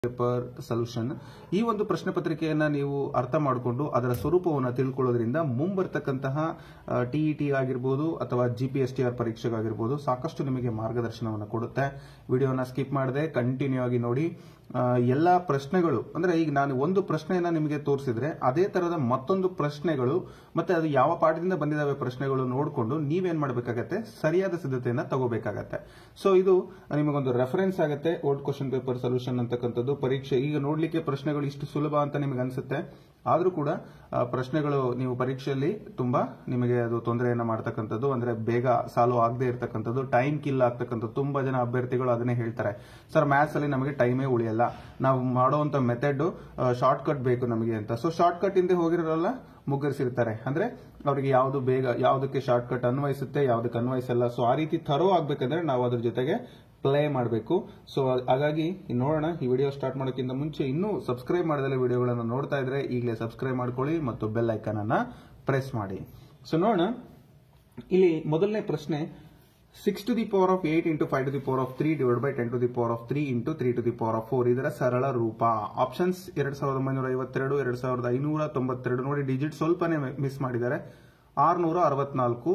Paper solution ಈ ಒಂದು ಪ್ರಶ್ನೆ ಪತ್ರಿಕೆಯನ್ನ ನೀವು ಅರ್ಥ ಮಾಡಿಕೊಂಡು ಅದರ ಸ್ವರೂಪವನ್ನು ತಿಳ್ಕೊಳ್ಳೋದ್ರಿಂದ ಮುಂಬರ್ತಕ್ಕಂತಹ ಟಿಇಟಿ ಆಗಿರಬಹುದು ಅಥವಾ ಜಿಪಿಎಸ್ಟಿಆರ್ ಪರೀಕ್ಷೆಗಾಗಿರಬಹುದು ಸಾಕಷ್ಟು ನಿಮಗೆ ಮಾರ್ಗದರ್ಶನವನ್ನು ಕೊಡುತ್ತೆ. ವಿಡಿಯೋನ ಸ್ಕಿಪ್ ಮಾಡದೆ ಕಂಟಿನ್ಯೂ ಆಗಿ ನೋಡಿ. ಎಲ್ಲಾ ಪ್ರಶ್ನೆಗಳು ಅಂದ್ರೆ ಈಗ ನಾನು ಒಂದು ಪ್ರಶ್ನೆಯನ್ನ ನಿಮಗೆ ತೋರಿಸಿದ್ರೆ ಅದೇ ತರಹದ ಮತ್ತೊಂದು ಪ್ರಶ್ನೆಗಳು ಮತ್ತೆ ಅದು ಯಾವ ಪಾಠದಿಂದ ಬಂದಿದ್ದಾವೆ ಪ್ರಶ್ನೆಗಳು ನೋಡಿಕೊಂಡು ನೀವೇನ್ ಮಾಡಬೇಕಾಗತ್ತೆ, ಸರಿಯಾದ ಸಿದ್ಧತೆಯನ್ನ ತಗೋಬೇಕಾಗತ್ತೆ. ಸೊ ಇದು ನಿಮಗೊಂದು ರೆಫರೆನ್ಸ್ ಆಗುತ್ತೆ. ಓಲ್ಡ್ ಕ್ವಶನ್ ಪೇಪರ್ ಸೊಲ್ಯೂಷನ್ ಅಂತಕ್ಕಂಥದ್ದು ಪರೀಕ್ಷೆ ಈಗ ನೋಡ್ಲಿಕ್ಕೆ ಪ್ರಶ್ನೆಗಳು ಇಷ್ಟು ಸುಲಭ ಅಂತ ನಿಮಗೆ ಅನ್ಸುತ್ತೆ, ಆದ್ರೂ ಕೂಡ ಪ್ರಶ್ನೆಗಳು ನೀವು ಪರೀಕ್ಷೆಯಲ್ಲಿ ತುಂಬಾ ನಿಮಗೆ ಅದು ತೊಂದರೆಯನ್ನ ಮಾಡ್ತಕ್ಕಂಥದ್ದು, ಅಂದ್ರೆ ಬೇಗ ಸಾಲ್ವ್ ಆಗದೆ ಇರತಕ್ಕಂಥದ್ದು, ಟೈಮ್ ಕಿಲ್ ಆಗ್ತಕ್ಕಂಥದ್ದು. ತುಂಬಾ ಜನ ಅಭ್ಯರ್ಥಿಗಳು ಅದನ್ನೇ ಹೇಳ್ತಾರೆ, ಸರ್ ಮ್ಯಾಥ್ಸ್ ಅಲ್ಲಿ ನಮಗೆ ಟೈಮೇ ಉಳಿಯಲ್ಲ, ನಾವು ಮಾಡುವಂತ ಮೆಥಡ್ ಶಾರ್ಟ್ ಕಟ್ ಬೇಕು ನಮಗೆ ಅಂತ. ಸೊ ಶಾರ್ಟ್ ಕಟ್ ಇಂದ ಹೋಗಿರೋಲ್ಲ ಮುಗ್ಗರಿಸಿರ್ತಾರೆ, ಅಂದ್ರೆ ಅವರಿಗೆ ಯಾವ್ದು ಬೇಗ ಯಾವುದಕ್ಕೆ ಶಾರ್ಟ್ ಕಟ್ ಅನ್ವಯಿಸುತ್ತೆ ಯಾವುದಕ್ಕೆ ಅನ್ವಯಿಸಲ್ಲ. ಸೊ ಆ ರೀತಿ ಥರೋ ಆಗ್ಬೇಕಂದ್ರೆ ನಾವು ಅದ್ರ ಜೊತೆಗೆ ಪ್ಲೇ ಮಾಡಬೇಕು. ಸೊ ಹಾಗಾಗಿ ನೋಡೋಣ. ಈ ವಿಡಿಯೋ ಸ್ಟಾರ್ಟ್ ಮಾಡೋಕ್ಕಿಂತ ಮುಂಚೆ ಇನ್ನೂ ಸಬ್ಸ್ಕ್ರೈಬ್ ಮಾಡದಲ್ಲೇ ವಿಡಿಯೋಗಳನ್ನು ನೋಡ್ತಾ ಇದ್ರೆ ಈಗಲೇ ಸಬ್ಸ್ಕ್ರೈಬ್ ಮಾಡ್ಕೊಳ್ಳಿ ಮತ್ತು ಬೆಲ್ ಐಕಾನ್ ಅನ್ನ ಪ್ರೆಸ್ ಮಾಡಿ. ಸೊ ನೋಡೋಣ, ಇಲ್ಲಿ ಮೊದಲನೇ ಪ್ರಶ್ನೆ 6 to the power of 8 into 5 to the power of 3 divided by 10 to the power of 3 into 3 to the power of 4 ಇದರ ಸರಳ ರೂಪ. ಆಪ್ಷನ್ಸ್ 2952, 2592. ನೋಡಿ ಡಿಜಿಟ್ ಸ್ವಲ್ಪನೇ ಮಿಸ್ ಮಾಡಿದ್ದಾರೆ. 664,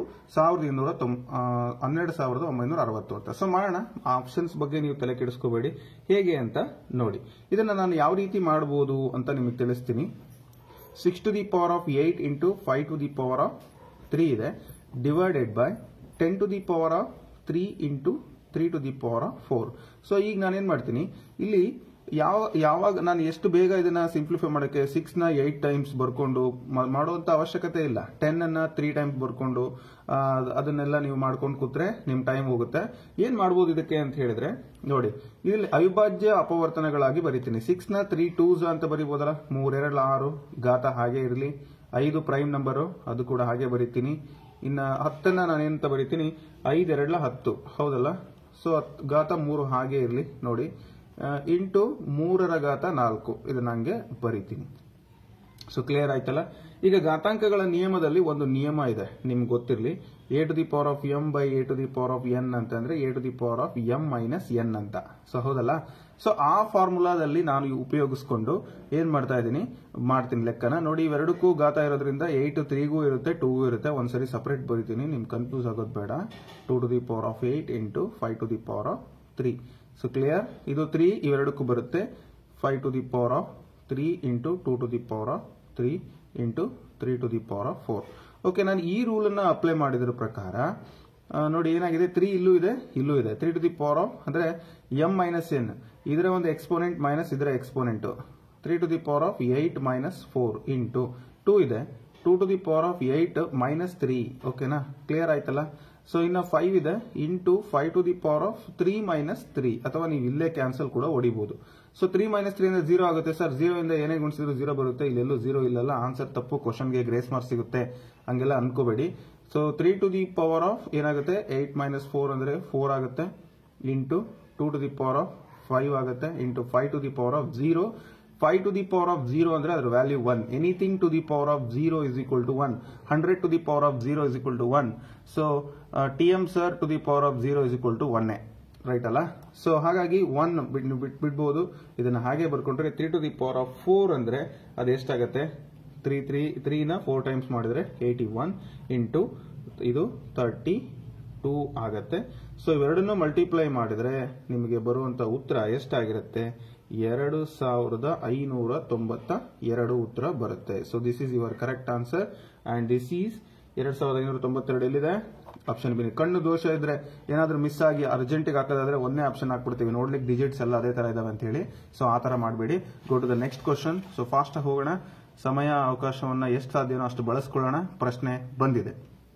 12,960. ಸೊ ಮಾಡೋಣ. ಆಪ್ಷನ್ಸ್ ಬಗ್ಗೆ ನೀವು ತಲೆ ಕೆಡಿಸ್ಕೋಬೇಡಿ, ಹೇಗೆ ಅಂತ ನೋಡಿ. ಇದನ್ನ ನಾನು ಯಾವ ರೀತಿ ಮಾಡಬಹುದು ಅಂತ ನಿಮಗೆ ತಿಳಿಸ್ತೀನಿ. 6 to the power of 8 into 5 to the power of 3 ಇದೆ, divided by 10 to the power of 3 into 3 to the power of 4. So ಈಗ ನಾನೇನ್ ಮಾಡ್ತೀನಿ, ಇಲ್ಲಿ ಯಾವಾಗ ನಾನು ಎಷ್ಟು ಬೇಗ ಇದನ್ನ ಸಿಂಪ್ಲಿಫೈ ಮಾಡೋಕೆ 6 ನ 8 ಟೈಮ್ಸ್ ಬರ್ಕೊಂಡು ಮಾಡುವಂತ ಅವಶ್ಯಕತೆ ಇಲ್ಲ. 10 ಅನ್ನ 3 ಟೈಮ್ಸ್ ಬರ್ಕೊಂಡು ಅದನ್ನೆಲ್ಲ ನೀವು ಮಾಡ್ಕೊಂಡು ಕೂತ್ರೆ ನಿಮ್ ಟೈಮ್ ಹೋಗುತ್ತೆ. ಏನ್ ಮಾಡಬಹುದು ಇದಕ್ಕೆ ಅಂತ ಹೇಳಿದ್ರೆ ನೋಡಿ, ಇಲ್ಲಿ ಅವಿಭಾಜ್ಯ ಅಪವರ್ತನಗಳಾಗಿ ಬರೀತೀನಿ. 6 ನ 3 2s ಅಂತ ಬರೀಬಹುದಲ್ಲ, 3 2 6, ಘಾತ ಹಾಗೆ ಇರಲಿ. 5 ಪ್ರೈಮ್ ನಂಬರು, ಅದು ಕೂಡ ಹಾಗೆ ಬರೀತೀನಿ. ಇನ್ನ 10ನ್ನ ನಾನೇನಂತ ಬರೀತೀನಿ, 5 2 10, ಹೌದಲ್ಲ. ಸೊ ಘಾತ 3 ಹಾಗೆ ಇರಲಿ ನೋಡಿ, ಇಂಟು 3 ರ ಘಾತ 4 ಇದನ್ನ ಹಂಗೆ ಬರೀತೀನಿ. ಸೊ ಕ್ಲಿಯರ್ ಆಯ್ತಲ್ಲ. ಈಗ ಘಾತಾಂಕಗಳ ನಿಯಮದಲ್ಲಿ ಒಂದು ನಿಯಮ ಇದೆ, ನಿಮ್ಗೆ ಗೊತ್ತಿರಲಿ. a to the power of m by a to the power of n ಅಂತಂದ್ರೆ a to the power of m minus n ಅಂತ. ಸೊ ಹೌದಲ್ಲ. ಸೊ ಆ ಫಾರ್ಮುಲಾದಲ್ಲಿ ನಾನು ಉಪಯೋಗಿಸ್ಕೊಂಡು ಏನ್ ಮಾಡ್ತಾ ಇದ್ದೀನಿ, ಮಾಡ್ತೀನಿ ಲೆಕ್ಕನ. ನೋಡಿ ಇವೆರಡಕ್ಕೂ ಘಾತ ಇರೋದ್ರಿಂದ 8 3ಗೂ ಇರುತ್ತೆ, 2ಗೂ ಇರುತ್ತೆ. ಒಂದ್ಸರಿ ಸಪರೇಟ್ ಬರೀತೀನಿ, ನಿಮ್ಗೆ ಕನ್ಫ್ಯೂಸ್ ಆಗೋದು ಬೇಡ. 2 to the power of 8 into 5 to the power of 3. So clear. ಇದು 3 ಇವೆರಡಕ್ಕೂ ಬರುತ್ತೆ. 5 to the power of 3 into 2 to the power of 3 into 3 to the power of 4. Okay, ನಾನು ಈ ರೂಲ್ ಅನ್ನ ಅಪ್ಲೈ ಮಾಡಿದ್ರ ಪ್ರಕಾರ ನೋಡಿ ಏನಾಗಿದೆ, 3 ಇಲ್ಲೂ ಇದೆ, ಇಲ್ಲೂ ಇದೆ. 3 to the power of ಅಂದ್ರೆ m minus n, ಇದರ ಒಂದು ಎಕ್ಸ್ಪೋನೆಂಟ್ ಮೈನಸ್ ಇದರ exponent. 3 to the power of 8 minus 4 into 2 ಇದೆ, 2 to the power of 8 minus 3. ಓಕೆನಾ, ಕ್ಲಿಯರ್ ಆಯ್ತಲ್ಲ. ಸೊ ಇನ್ನ 5 ಇದೆ, into 5 to the power of 3 minus 3, ಅಥವಾ ನೀವು ಇಲ್ಲೇ ಕ್ಯಾನ್ಸಲ್ ಕೂಡ ಹೊಡಿಬಹುದು. ಸೊ 3 minus 3 ಅಂದ್ರೆ 0 ಆಗುತ್ತೆ. ಸರ್ 0 ಇಂದ ಏನೇ ಗುಣಿಸಿದ್ರು 0 ಬರುತ್ತೆ, ಇಲ್ಲೆಲ್ಲೂ 0 ಇಲ್ಲಲ್ಲ. ಆನ್ಸರ್ ತಪ್ಪು, ಕ್ವಶನ್ಗೆ ಗ್ರೇಸ್ ಮಾರ್ಕ್ಸ್ ಸಿಗುತ್ತೆ, ಹಂಗೆಲ್ಲ ಅನ್ಕೋಬೇಡಿ. So 3 to the power of ಏನಾಗುತ್ತೆ, 8 minus 4 ಅಂದ್ರೆ 4 ಆಗುತ್ತೆ, into 2 to the power of 5 ಆಗುತ್ತೆ, into 5 to the power of 0. 5 to the power of 0 ಅಂದ್ರೆ ಅದರ value 1. Anything to the power of 0 is equal to 1. 100 to the power of 0 is equal to 1. So TM sir to the power of 0 is equal to 1. Right ಅಲ್ಲ. ಸೊ ಹಾಗಾಗಿ 1 ಬಿಡ್ಬೋದು, ಇದನ್ನ ಹಾಗೆ ಬರ್ಕೊಂಡ್ರೆ 3 to the power of 4 ಅಂದ್ರೆ ಅದು ಎಷ್ಟಾಗತ್ತೆ, 3 ನ 4 ಟೈಮ್ಸ್ ಮಾಡಿದ್ರೆ 81 ಇಂಟು ಇದು 32 ಆಗತ್ತೆ. ಸೊ ಇವೆರಡನ್ನು ಮಲ್ಟಿಪ್ಲೈ ಮಾಡಿದ್ರೆ ನಿಮಗೆ ಬರುವಂತ ಉತ್ತರ ಎಷ್ಟಾಗಿರುತ್ತೆ, 2592 ಉತ್ತರ ಬರುತ್ತೆ. So this is your correct answer and this is 2592 ಎಲ್ಲಿದೆ, ಆಪ್ಷನ್ ಬಿ. ಕಣ್ಣು ದೋಷ ಇದ್ರೆ ಏನಾದ್ರೂ ಮಿಸ್ ಆಗಿ ಅರ್ಜೆಂಟಿಗೆ ಹಾಕೋದಾದ್ರೆ ಒಂದೇ ಆಪ್ಷನ್ ಹಾಕ್ಬಿಡ್ತೀವಿ, ನೋಡ್ಲಿಕ್ಕೆ ಡಿಜಿಟ್ಸ್ ಎಲ್ಲ ಅದೇ ತರ ಇದಾವೆ ಅಂತ ಹೇಳಿ. ಸೊ ಆ ತರ ಮಾಡಬೇಡಿ. Go to the next question. So fast ಹೋಗೋಣ, ಸಮಯ ಅವಕಾಶವನ್ನ ಎಷ್ಟು ಸಾಧ್ಯನೋ ಅಷ್ಟು ಬಳಸ್ಕೊಳ್ಳೋಣ. ಪ್ರಶ್ನೆ ಬಂದಿದೆ,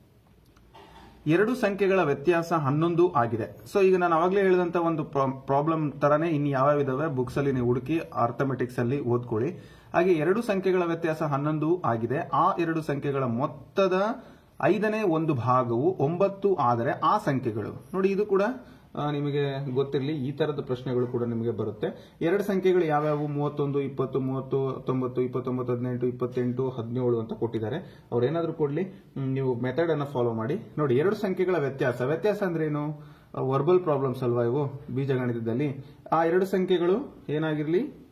2 ಸಂಖ್ಯೆಗಳ ವ್ಯತ್ಯಾಸ 11 ಆಗಿದೆ. ಸೊ ಈಗ ನಾನು ಅವಾಗಲೇ ಹೇಳಿದಂತ ಒಂದು ಪ್ರಾಬ್ಲಮ್ ತರನೇ ಇನ್ನು ಯಾವ ಇದಾವೆ ಬುಕ್ಸ್ ಅಲ್ಲಿ ನೀವು ಹುಡುಕಿ ಅರ್ಥಮೆಟಿಕ್ಸ್ ಅಲ್ಲಿ ಓದ್ಕೊಳ್ಳಿ. ಹಾಗೆ 2 ಸಂಖ್ಯೆಗಳ ವ್ಯತ್ಯಾಸ 11 ಆಗಿದೆ. ಆ 2 ಸಂಖ್ಯೆಗಳ ಮೊತ್ತದ 5ನೇ ಒಂದು ಭಾಗವು 9 ಆದರೆ ಆ ಸಂಖ್ಯೆಗಳು ನೋಡಿ. ಇದು ಕೂಡ ನಿಮಗೆ ಗೊತ್ತಿರಲಿ, ಈ ತರದ ಪ್ರಶ್ನೆಗಳು ಕೂಡ ನಿಮಗೆ ಬರುತ್ತೆ. 2 ಸಂಖ್ಯೆಗಳು ಯಾವ್ಯಾವು, 31 20 30 19 29 18 28 17 ಅಂತ ಕೊಟ್ಟಿದ್ದಾರೆ. ಅವ್ರು ಏನಾದ್ರೂ ಕೊಡ್ಲಿ, ನೀವು ಮೆಥಡ್ ಅನ್ನ ಫಾಲೋ ಮಾಡಿ. ನೋಡಿ 2 ಸಂಖ್ಯೆಗಳ ವ್ಯತ್ಯಾಸ ಅಂದ್ರೆ ಏನು, ವರ್ಬಲ್ ಪ್ರಾಬ್ಲಮ್ಸ್ ಅಲ್ವಾ ಇವು ಬೀಜಗಣಿತದಲ್ಲಿ. ಆ 2 ಸಂಖ್ಯೆಗಳು ಏನಾಗಿರ್ಲಿ,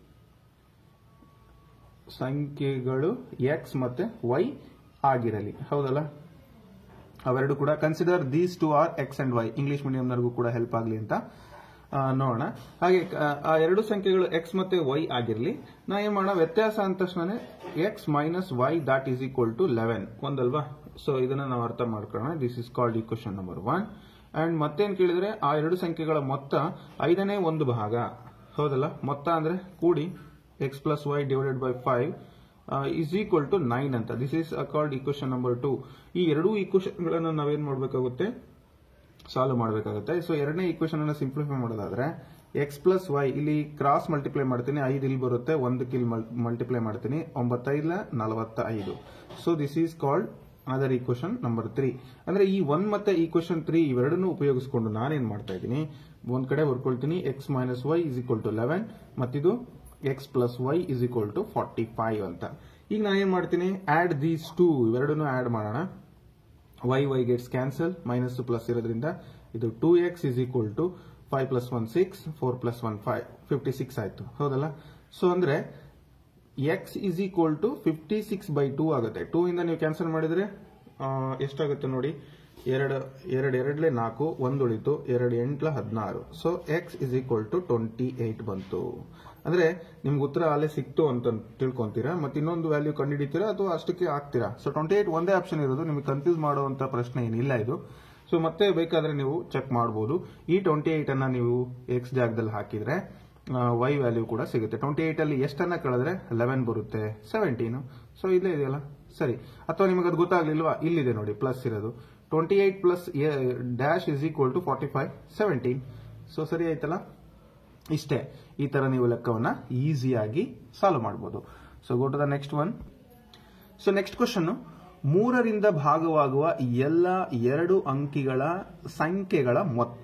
ಸಂಖ್ಯೆಗಳು ಎಕ್ಸ್ ಮತ್ತೆ ವೈ ಆಗಿರಲಿ. ಹೌದಲ್ಲ, ಅವೆರಡು ಕೂಡ consider these two are X and Y. English ಮೀಡಿಯಂನವರೆಗೂ ಕೂಡ ಹೆಲ್ಪ್ ಆಗಲಿ ಅಂತ ನೋಡೋಣ. ಹಾಗೆ ಆ ಎರಡು ಸಂಖ್ಯೆಗಳು ಎಕ್ಸ್ ಮತ್ತೆ ವೈ ಆಗಿರಲಿ. ನಾ ಏನ್ ಮಾಡೋಣ, ವ್ಯತ್ಯಾಸ ಅಂದ ತಕ್ಷಣ X minus Y that is equal to 11 ಒಂದಲ್ವಾ. ಸೊ ಇದನ್ನ ನಾವು ಅರ್ಥ ಮಾಡ್ಕೊಳ್ಳೋಣ. This is called equation number 1. And ಮತ್ತೇನ್ ಕೇಳಿದ್ರೆ ಆ ಎರಡು ಸಂಖ್ಯೆಗಳ ಮೊತ್ತ 5ನೇ ಒಂದು ಭಾಗ. ಹೌದಲ್ಲ, ಮೊತ್ತ ಅಂದ್ರೆ ಕೂಡಿ X plus Y divided by 5 is equal to 9 ಅಂತ. This is called equation number 2. ಈ ಎರಡೂ ಈಕ್ವೇಷನ್ ಗಳನ್ನು ನಾವೇನ್ ಮಾಡಬೇಕಾಗುತ್ತೆ, ಸಾಲ್ವ್ ಮಾಡಬೇಕಾಗುತ್ತೆ. ಸೊ ಎರಡನೇ ಈಕ್ವೇಷನ್ ಅನ್ನು ಸಿಂಪ್ಲಿಫೈ ಮಾಡೋದಾದ್ರೆ ಎಕ್ಸ್ ಪ್ಲಸ್ ವೈ ಇಲ್ಲಿ ಕ್ರಾಸ್ ಮಲ್ಟಿಪ್ಲೈ ಮಾಡ್ತೀನಿ, 5 ಇಲ್ಲಿ ಬರುತ್ತೆ, 1 ಇಲ್ಲಿ ಮಲ್ಟಿಪ್ಲೈ ಮಾಡ್ತೀನಿ, 9 45. So this is called other equation number 3. ಅಂದ್ರೆ ಈ 1 ಮತ್ತೆ ಈಕ್ವೇಷನ್ 3 ಇವೆರಡನ್ನು ಉಪಯೋಗಿಸಿಕೊಂಡು ನಾನೇನ್ ಮಾಡ್ತಾ ಇದ್ದೀನಿ, ಒಂದ್ ಕಡೆ ಬರ್ಕೊಳ್ತೀನಿ X minus Y is equal to 11 ಮತ್ತಿದು X plus Y is equal to 45 ಅಂತ. ಈಗ ನಾನು ಏನ್ ಮಾಡ್ತೀನಿ, ಆಡ್ ದೀಸ್ ಟೂ, ಇವೆರಡನ್ನು ಆಡ್ ಮಾಡೋಣ. Y Y gets cancel, minus plus ಇರೋದ್ರಿಂದ ಇದು 2x is equal to 5 plus 1 6, 4 plus 1 5, 56 ಆಯ್ತು. ಹೌದಲ್ಲ, ಸೊ ಅಂದ್ರೆ ಎಕ್ಸ್ ಇಸ್ ಈಕ್ವಲ್ ಟು 56/2 ಆಗುತ್ತೆ. 2 ಇಂದ ನೀವು ಕ್ಯಾನ್ಸಲ್ ಮಾಡಿದ್ರೆ ಎಷ್ಟಾಗುತ್ತೆ ನೋಡಿ, 2 4, 1 ಉಳಿತು, 2 8 16. So X is equal to 28 ಬಂತು. ಅಂದ್ರೆ ನಿಮ್ಗೆ ಉತ್ತರ ಅಲ್ಲೇ ಸಿಕ್ತು ಅಂತ ತಿಳ್ಕೊಂತೀರಾ, ಮತ್ತೆ ಇನ್ನೊಂದು ವ್ಯಾಲ್ಯೂ ಕಂಡುಹಿಡಿತೀರಾ ಅಥವಾ ಅಷ್ಟಕ್ಕೆ ಆಗ್ತೀರಾ. ಸೊ 28 ಒಂದೇ ಆಪ್ಷನ್ ಇರೋದು, ನಿಮಗೆ ಕನ್ಫ್ಯೂಸ್ ಮಾಡುವಂತ ಪ್ರಶ್ನೆ ಏನಿಲ್ಲ ಇದು. ಸೊ ಮತ್ತೆ ಬೇಕಾದ್ರೆ ನೀವು ಚೆಕ್ ಮಾಡಬಹುದು. ಈ 28 ಅನ್ನ ನೀವು ಎಕ್ಸ್ ಜಾಗದಲ್ಲಿ ಹಾಕಿದ್ರೆ ವೈ ವ್ಯಾಲ್ಯೂ ಕೂಡ ಸಿಗುತ್ತೆ. 28 ಅಲ್ಲಿ ಎಷ್ಟನ್ನ ಕಳೆದ್ರೆ 11 ಬರುತ್ತೆ, 17. ಸೊ ಇಲ್ಲೇ ಇದೆಯಲ್ಲ, ಸರಿ. ಅಥವಾ ನಿಮಗೆ ಅದು ಗೊತ್ತಾಗ್ಲಿಲ್ವಾ, ಇಲ್ಲಿದೆ ನೋಡಿ ಪ್ಲಸ್ ಇರೋದು. 28 plus dash is equal to 45, 17. So ಸರಿ ಆಯ್ತಲ್ಲ. ಇಷ್ಟೇ, ಈ ತರ ನೀವು ಲೆಕ್ಕವನ್ನ ಈಸಿಯಾಗಿ ಸಾಲ್ವ್ ಮಾಡಬಹುದು. So go to the next one. So next question, 3ರಿಂದ ಭಾಗವಾಗುವ ಎಲ್ಲ 2 ಅಂಕಿಗಳ ಸಂಖ್ಯೆಗಳ ಮೊತ್ತ.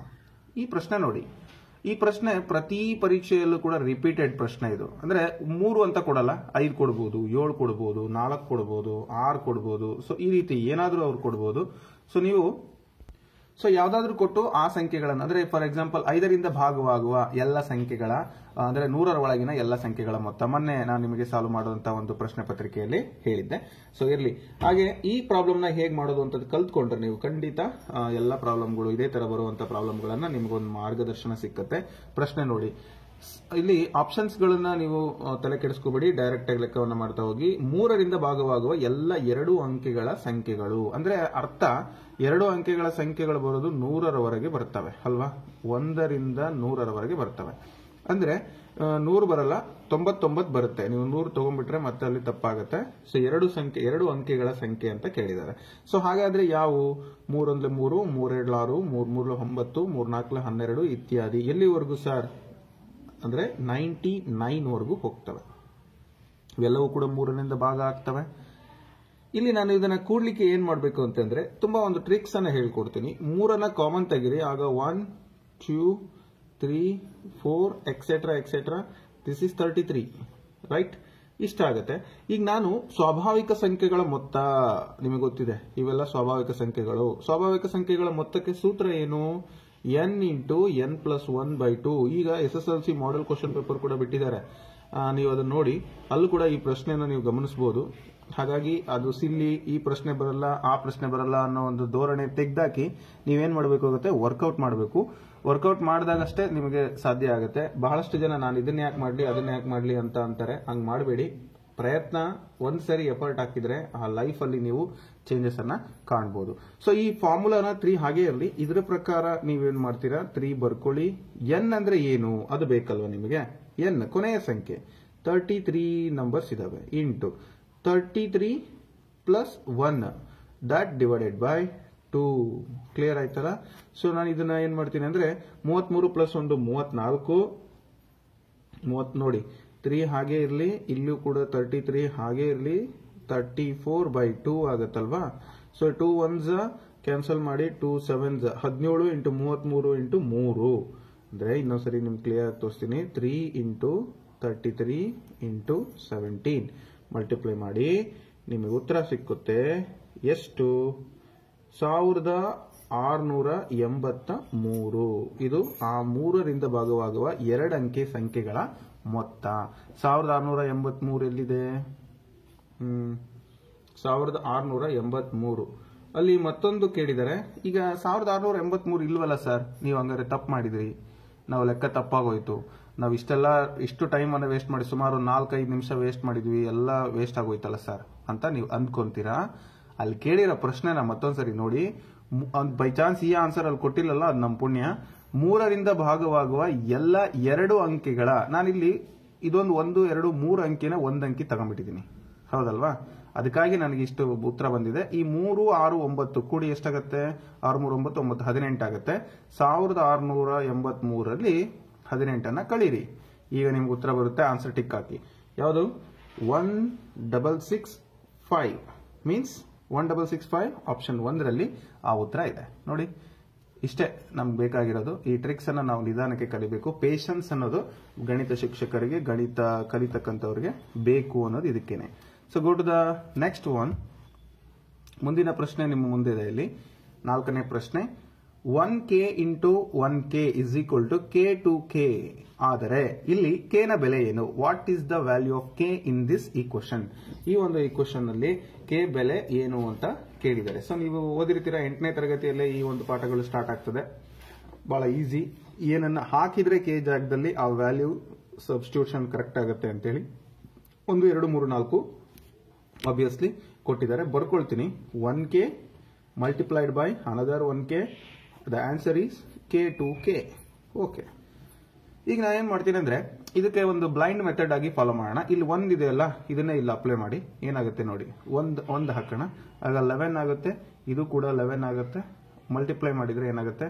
ಈ ಪ್ರಶ್ನೆ ನೋಡಿ, ಈ ಪ್ರಶ್ನೆ ಪ್ರತಿ ಪರೀಕ್ಷೆಯಲ್ಲೂ ಕೂಡ ರಿಪೀಟೆಡ್ ಪ್ರಶ್ನೆ ಇದು. ಅಂದ್ರೆ 3 ಅಂತ ಕೊಡಲ್ಲ, 5 ಕೊಡಬಹುದು, 7 ಕೊಡಬಹುದು, 4 ಕೊಡಬಹುದು, 6 ಕೊಡಬಹುದು. ಸೊ ಈ ರೀತಿ ಏನಾದ್ರೂ ಅವ್ರು ಕೊಡಬಹುದು. ಸೊ ನೀವು ಯಾವ್ದಾದ್ರು ಕೊಟ್ಟು ಆ ಸಂಖ್ಯೆಗಳನ್ನು, ಅಂದ್ರೆ ಫಾರ್ ಎಕ್ಸಾಂಪಲ್ 5ರಿಂದ ಭಾಗವಾಗುವ ಎಲ್ಲ ಸಂಖ್ಯೆಗಳ, ಅಂದ್ರೆ 100ರ ಒಳಗಿನ ಎಲ್ಲ ಸಂಖ್ಯೆಗಳ ಮೊತ್ತ. ಮೊನ್ನೆ ನಾನು ನಿಮಗೆ ಸಾಲ್ವ್ ಮಾಡುವಂತಹ ಒಂದು ಪ್ರಶ್ನೆ ಪತ್ರಿಕೆಯಲ್ಲಿ ಹೇಳಿದ್ದೆ. ಸೊ ಇರ್ಲಿ, ಹಾಗೆ ಈ ಪ್ರಾಬ್ಲಮ್ ನ ಹೇಗೆ ಮಾಡೋದು ಅಂತ ಕಲ್ತ್ಕೊಂಡ್ರೆ ನೀವು ಖಂಡಿತ ಎಲ್ಲ ಪ್ರಾಬ್ಲಮ್ಗಳು ಇದೇ ತರ ಬರುವಂತ ಪ್ರಾಬ್ಲಮ್ಗಳನ್ನ ನಿಮ್ಗೊಂದು ಮಾರ್ಗದರ್ಶನ ಸಿಕ್ಕತ್ತೆ. ಪ್ರಶ್ನೆ ನೋಡಿ, ಇಲ್ಲಿ ಆಪ್ಷನ್ಸ್ ಗಳನ್ನ ನೀವು ತಲೆ ಕೆಡಿಸ್ಕೋಬೇಡಿ, ಡೈರೆಕ್ಟ್ ಆಗಿ ಲೆಕ್ಕವನ್ನ ಮಾಡ್ತಾ ಹೋಗಿ. 3ರಿಂದ ಭಾಗವಾಗುವ ಎಲ್ಲ 2 ಅಂಕೆಗಳ ಸಂಖ್ಯೆಗಳು ಅಂದ್ರೆ ಅರ್ಥ 2 ಅಂಕೆಗಳ ಸಂಖ್ಯೆಗಳು ಬರೋದು 100ರವರೆಗೆ ಬರ್ತವೆ ಅಲ್ವಾ. 1ರಿಂದ 100ರವರೆಗೆ ಬರ್ತವೆ. ಅಂದ್ರೆ 100 ಬರಲ್ಲ, 99 ಬರುತ್ತೆ. ನೀವು 100 ತಗೊಂಡ್ಬಿಟ್ರೆ ಮತ್ತೆ ಅಲ್ಲಿ ತಪ್ಪಾಗುತ್ತೆ. ಸೊ 2 ಅಂಕೆಗಳ ಸಂಖ್ಯೆ ಅಂತ ಕೇಳಿದ್ದಾರೆ. ಸೊ ಹಾಗಾದ್ರೆ ಯಾವುವು? 3 1 3, 3 2 6, 3 3 9, 3 4 12 ಇತ್ಯಾದಿ. ಎಲ್ಲಿವರೆಗೂ ಸರ್ ಅಂದ್ರೆ 99 ವರೆಗೂ ಹೋಗ್ತವೆ. ಇವೆಲ್ಲವೂ ಕೂಡ 3ರಿಂದ ಭಾಗ ಆಗ್ತವೆ. ಇಲ್ಲಿ ನಾನು ಇದನ್ನ ಕೂಡ್ಲಿಕ್ಕೆ ಏನ್ ಮಾಡ್ಬೇಕು ಅಂತಂದ್ರೆ ತುಂಬಾ ಒಂದು ಟ್ರಿಕ್ಸ್ ಅನ್ನ ಹೇಳ್ಕೊಡ್ತೀನಿ. 3ನ್ನ ಕಾಮನ್ ತೆಗಿರಿ, ಆಗ 1 2 3 4 etcetera etcetera, this is 33, right? ಇಷ್ಟ ಆಗುತ್ತೆ. ಈಗ ನಾನು ಸ್ವಾಭಾವಿಕ ಸಂಖ್ಯೆಗಳ ಮೊತ್ತ, ನಿಮಗೆ ಗೊತ್ತಿದೆ ಇವೆಲ್ಲ ಸ್ವಾಭಾವಿಕ ಸಂಖ್ಯೆಗಳು. ಸ್ವಾಭಾವಿಕ ಸಂಖ್ಯೆಗಳ ಮೊತ್ತಕ್ಕೆ ಸೂತ್ರ ಏನು? n into n plus 1/2. ಈಗ SSLC ಮಾಡೆಲ್ ಕ್ವಶನ್ ಪೇಪರ್ ಕೂಡ ಬಿಟ್ಟಿದ್ದಾರೆ, ನೀವು ಅದನ್ನ ನೋಡಿ. ಅಲ್ಲೂ ಕೂಡ ಈ ಪ್ರಶ್ನೆಯನ್ನು ನೀವು ಗಮನಿಸಬಹುದು. ಹಾಗಾಗಿ ಅದು ಸಿಲ್ಲಿ, ಈ ಪ್ರಶ್ನೆ ಬರಲ್ಲ ಆ ಪ್ರಶ್ನೆ ಬರಲ್ಲ ಅನ್ನೋ ಒಂದು ಧೋರಣೆ ತೆಗೆದಾಕಿ ನೀವೇನ್ ಮಾಡಬೇಕಾಗುತ್ತೆ, ವರ್ಕೌಟ್ ಮಾಡಬೇಕು. ವರ್ಕೌಟ್ ಮಾಡಿದಾಗಷ್ಟೇ ನಿಮಗೆ ಸಾಧ್ಯ ಆಗುತ್ತೆ. ಬಹಳಷ್ಟು ಜನ ನಾನು ಇದನ್ನ ಯಾಕೆ ಮಾಡ್ಲಿ ಅದನ್ನ ಯಾಕೆ ಮಾಡ್ಲಿ ಅಂತ ಅಂತಾರೆ. ಹಂಗ್ ಮಾಡಬೇಡಿ. ಪ್ರಯತ್ನ ಒಂದ್ಸರಿ ಎಫರ್ಟ್ ಹಾಕಿದ್ರೆ ಆ ಲೈಫ್ ಅಲ್ಲಿ ನೀವು ಚೇಂಜಸ್ ಅನ್ನ ಕಾಣಬಹುದು. ಸೊ ಈ ಫಾರ್ಮುಲಾನ 3 ಹಾಗೆ ಇರಲಿ. ಇದರ ಪ್ರಕಾರ ನೀವೇನ್ ಮಾಡ್ತೀರಾ, 3 ಬರ್ಕೊಳ್ಳಿ. ಎನ್ ಅಂದ್ರೆ ಏನು ಅದು ಬೇಕಲ್ವಾ ನಿಮಗೆ? ಎನ್ ಕೊನೆಯ ಸಂಖ್ಯೆ 33 ನಂಬರ್ಸ್ ಇದಾವೆ, into 33 plus 1 that divided by 2. Clear ಆಯ್ತಲ್ಲ? ಸೊ ನಾನು ಇದನ್ನ ಏನ್ ಮಾಡ್ತೀನಿ ಅಂದ್ರೆ 33 ಪ್ಲಸ್ 1 34. ನೋಡಿ 3 ಹಾಗೆ ಇರಲಿ, ಇಲ್ಲೂ ಕೂಡ 33 ಹಾಗೆ ಇರಲಿ, 34/2 ಆಗತ್ತಲ್ವಾ. ಸೊ 2 1s ಕ್ಯಾನ್ಸಲ್ ಮಾಡಿ, 2 7s 17 ಇಂಟು 33 ಇಂಟು 3 ಅಂದ್ರೆ ಇನ್ನೊಂದ್ಸರಿ ನಿಮ್ಗೆ ಕ್ಲಿಯರ್ ಆಗಿ ತೋರಿಸ್ತೀನಿ. 3 ಇಂಟು 33 ಇಂಟು 17 ಮಲ್ಟಿಪ್ಲೈ ಮಾಡಿ, ನಿಮಗೆ ಉತ್ತರ ಸಿಕ್ಕುತ್ತೆ ಎಷ್ಟು? 1683. ಇದು ಆ 3ರಿಂದ ಭಾಗವಾಗುವ 2 ಅಂಕೆ ಸಂಖ್ಯೆಗಳ ಮೊತ್ತ. 1683 ಎಲ್ಲಿದೆ? 1683 ಅಲ್ಲಿ ಮತ್ತೊಂದು ಕೇಳಿದರೆ. ಈಗ 1683 ಇಲ್ವಲ್ಲ ಸರ್, ನೀವು ಹಂಗಾರೆ ತಪ್ಪು ಮಾಡಿದ್ರಿ, ನಾವು ಲೆಕ್ಕ ತಪ್ಪಾಗೋಯ್ತು, ನಾವು ಇಷ್ಟು ಟೈಮ್ ಅನ್ನ ವೇಸ್ಟ್ ಮಾಡಿ ಸುಮಾರು 4-5 ನಿಮಿಷ ವೇಸ್ಟ್ ಮಾಡಿದ್ವಿ, ಎಲ್ಲ ವೇಸ್ಟ್ ಆಗೋಯ್ತಲ್ಲ ಸರ್ ಅಂತ ನೀವು ಅಂದ್ಕೊಂತೀರಾ. ಅಲ್ಲಿ ಕೇಳಿರೋ ಪ್ರಶ್ನೆನ ಮತ್ತೊಂದ್ಸರಿ ನೋಡಿ. ಬೈ ಚಾನ್ಸ್ ಈ ಆನ್ಸರ್ ಅಲ್ಲಿ ಕೊಟ್ಟಿಲ್ಲಲ್ಲ, ಅದು ನಮ್ಮ ಪುಣ್ಯ. 3ರಿಂದ ಭಾಗವಾಗುವ ಎಲ್ಲ 2 ಅಂಕೆಗಳ, ನಾನಿಲ್ಲಿ ಇದೊಂದು 1, 2, 3 ಅಂಕಿನ 1 ಅಂಕಿ ತಗೊಂಡ್ಬಿಟ್ಟಿದ್ದೀನಿ, ಹೌದಲ್ವಾ? ಅದಕ್ಕಾಗಿ ನನಗೆ ಇಷ್ಟು ಉತ್ತರ ಬಂದಿದೆ. ಈ 3, 6, 9 ಕೂಡಿ ಎಷ್ಟಾಗತ್ತೆ? 6, 3, 9, 9, 18 ಆಗುತ್ತೆ. 1683ರಲ್ಲಿ 18 ಕಳೀರಿ. ಈಗ ನಿಮ್ಗೆ ಉತ್ತರ ಬರುತ್ತೆ. ಆನ್ಸರ್ ಟಿಕ್ ಹಾಕಿ. ಯಾವುದು? 1665 ಮೀನ್ಸ್ 1665 ಆಪ್ಷನ್ 1ರಲ್ಲಿ ಆ ಉತ್ತರ ಇದೆ ನೋಡಿ. ಇಷ್ಟೇ ನಮ್ಗೆ ಬೇಕಾಗಿರೋದು. ಈ ಟ್ರಿಕ್ಸ್ ಅನ್ನ ನಾವು ನಿಧಾನಕ್ಕೆ ಕಲಿಬೇಕು. ಪೇಷನ್ಸ್ ಅನ್ನೋದು ಗಣಿತ ಶಿಕ್ಷಕರಿಗೆ, ಗಣಿತ ಕಲಿತಕ್ಕಂಥವ್ರಿಗೆ ಬೇಕು ಅನ್ನೋದು ಇದಕ್ಕೇನೆ. So go to the next one. ಮುಂದಿನ ಪ್ರಶ್ನೆ ನಿಮ್ಮ ಮುಂದೆ ಇದೆ. ಇಲ್ಲಿ 4ನೇ ಪ್ರಶ್ನೆ. 1k into 1k is equal to k to k ಆದರೆ ಇಲ್ಲಿ k ನ ಬೆಲೆ ಏನು? What is the value of k in this equation? ಈ ಒಂದು ಈಕ್ವೇಷನ್ ನಲ್ಲಿ k ಬೆಲೆ ಏನು ಅಂತ ಕೇಳಿದ್ದಾರೆ. ಸೊ ನೀವು ಓದಿರ್ತೀರಾ 8ನೇ ತರಗತಿಯಲ್ಲೇ ಈ ಒಂದು ಪಾಠಗಳು ಸ್ಟಾರ್ಟ್ ಆಗ್ತದೆ. ಬಹಳ ಈಸಿ. ಏನನ್ನ ಹಾಕಿದ್ರೆ k ಜಾಗದಲ್ಲಿ ಆ ವ್ಯಾಲ್ಯೂ ಸಬ್ಸ್ಟಿಟ್ಯೂಷನ್ ಕರೆಕ್ಟ್ ಆಗುತ್ತೆ ಅಂತೇಳಿ 1, 2, 3, 4 ಆಬ್ವಿಯಸ್ಲಿ ಕೊಟ್ಟಿದ್ದಾರೆ. ಬರ್ಕೊಳ್ತೀನಿ. 1k multiplied by another 1k. The answer is k to k. Okay. ಈಗ ನಾನು ಏನ್ ಮಾಡ್ತೀನಿ ಅಂದ್ರೆ ಇದಕ್ಕೆ ಒಂದು ಬ್ಲೈಂಡ್ ಮೆಥಡ್ ಆಗಿ ಫಾಲೋ ಮಾಡೋಣ. ಇಲ್ಲಿ 1 ಇದೆಯಲ್ಲ, ಇದನ್ನೇ ಇಲ್ಲಿ ಅಪ್ಲೈ ಮಾಡಿ. ಏನಾಗುತ್ತೆ ನೋಡಿ, ಒಂದು ಹಾಕೋಣ, ಆಗ 11 ಆಗುತ್ತೆ. ಇದು ಕೂಡ 11 ಆಗುತ್ತೆ. ಮಲ್ಟಿಪ್ಲೈ ಮಾಡಿದ್ರೆ ಏನಾಗುತ್ತೆ?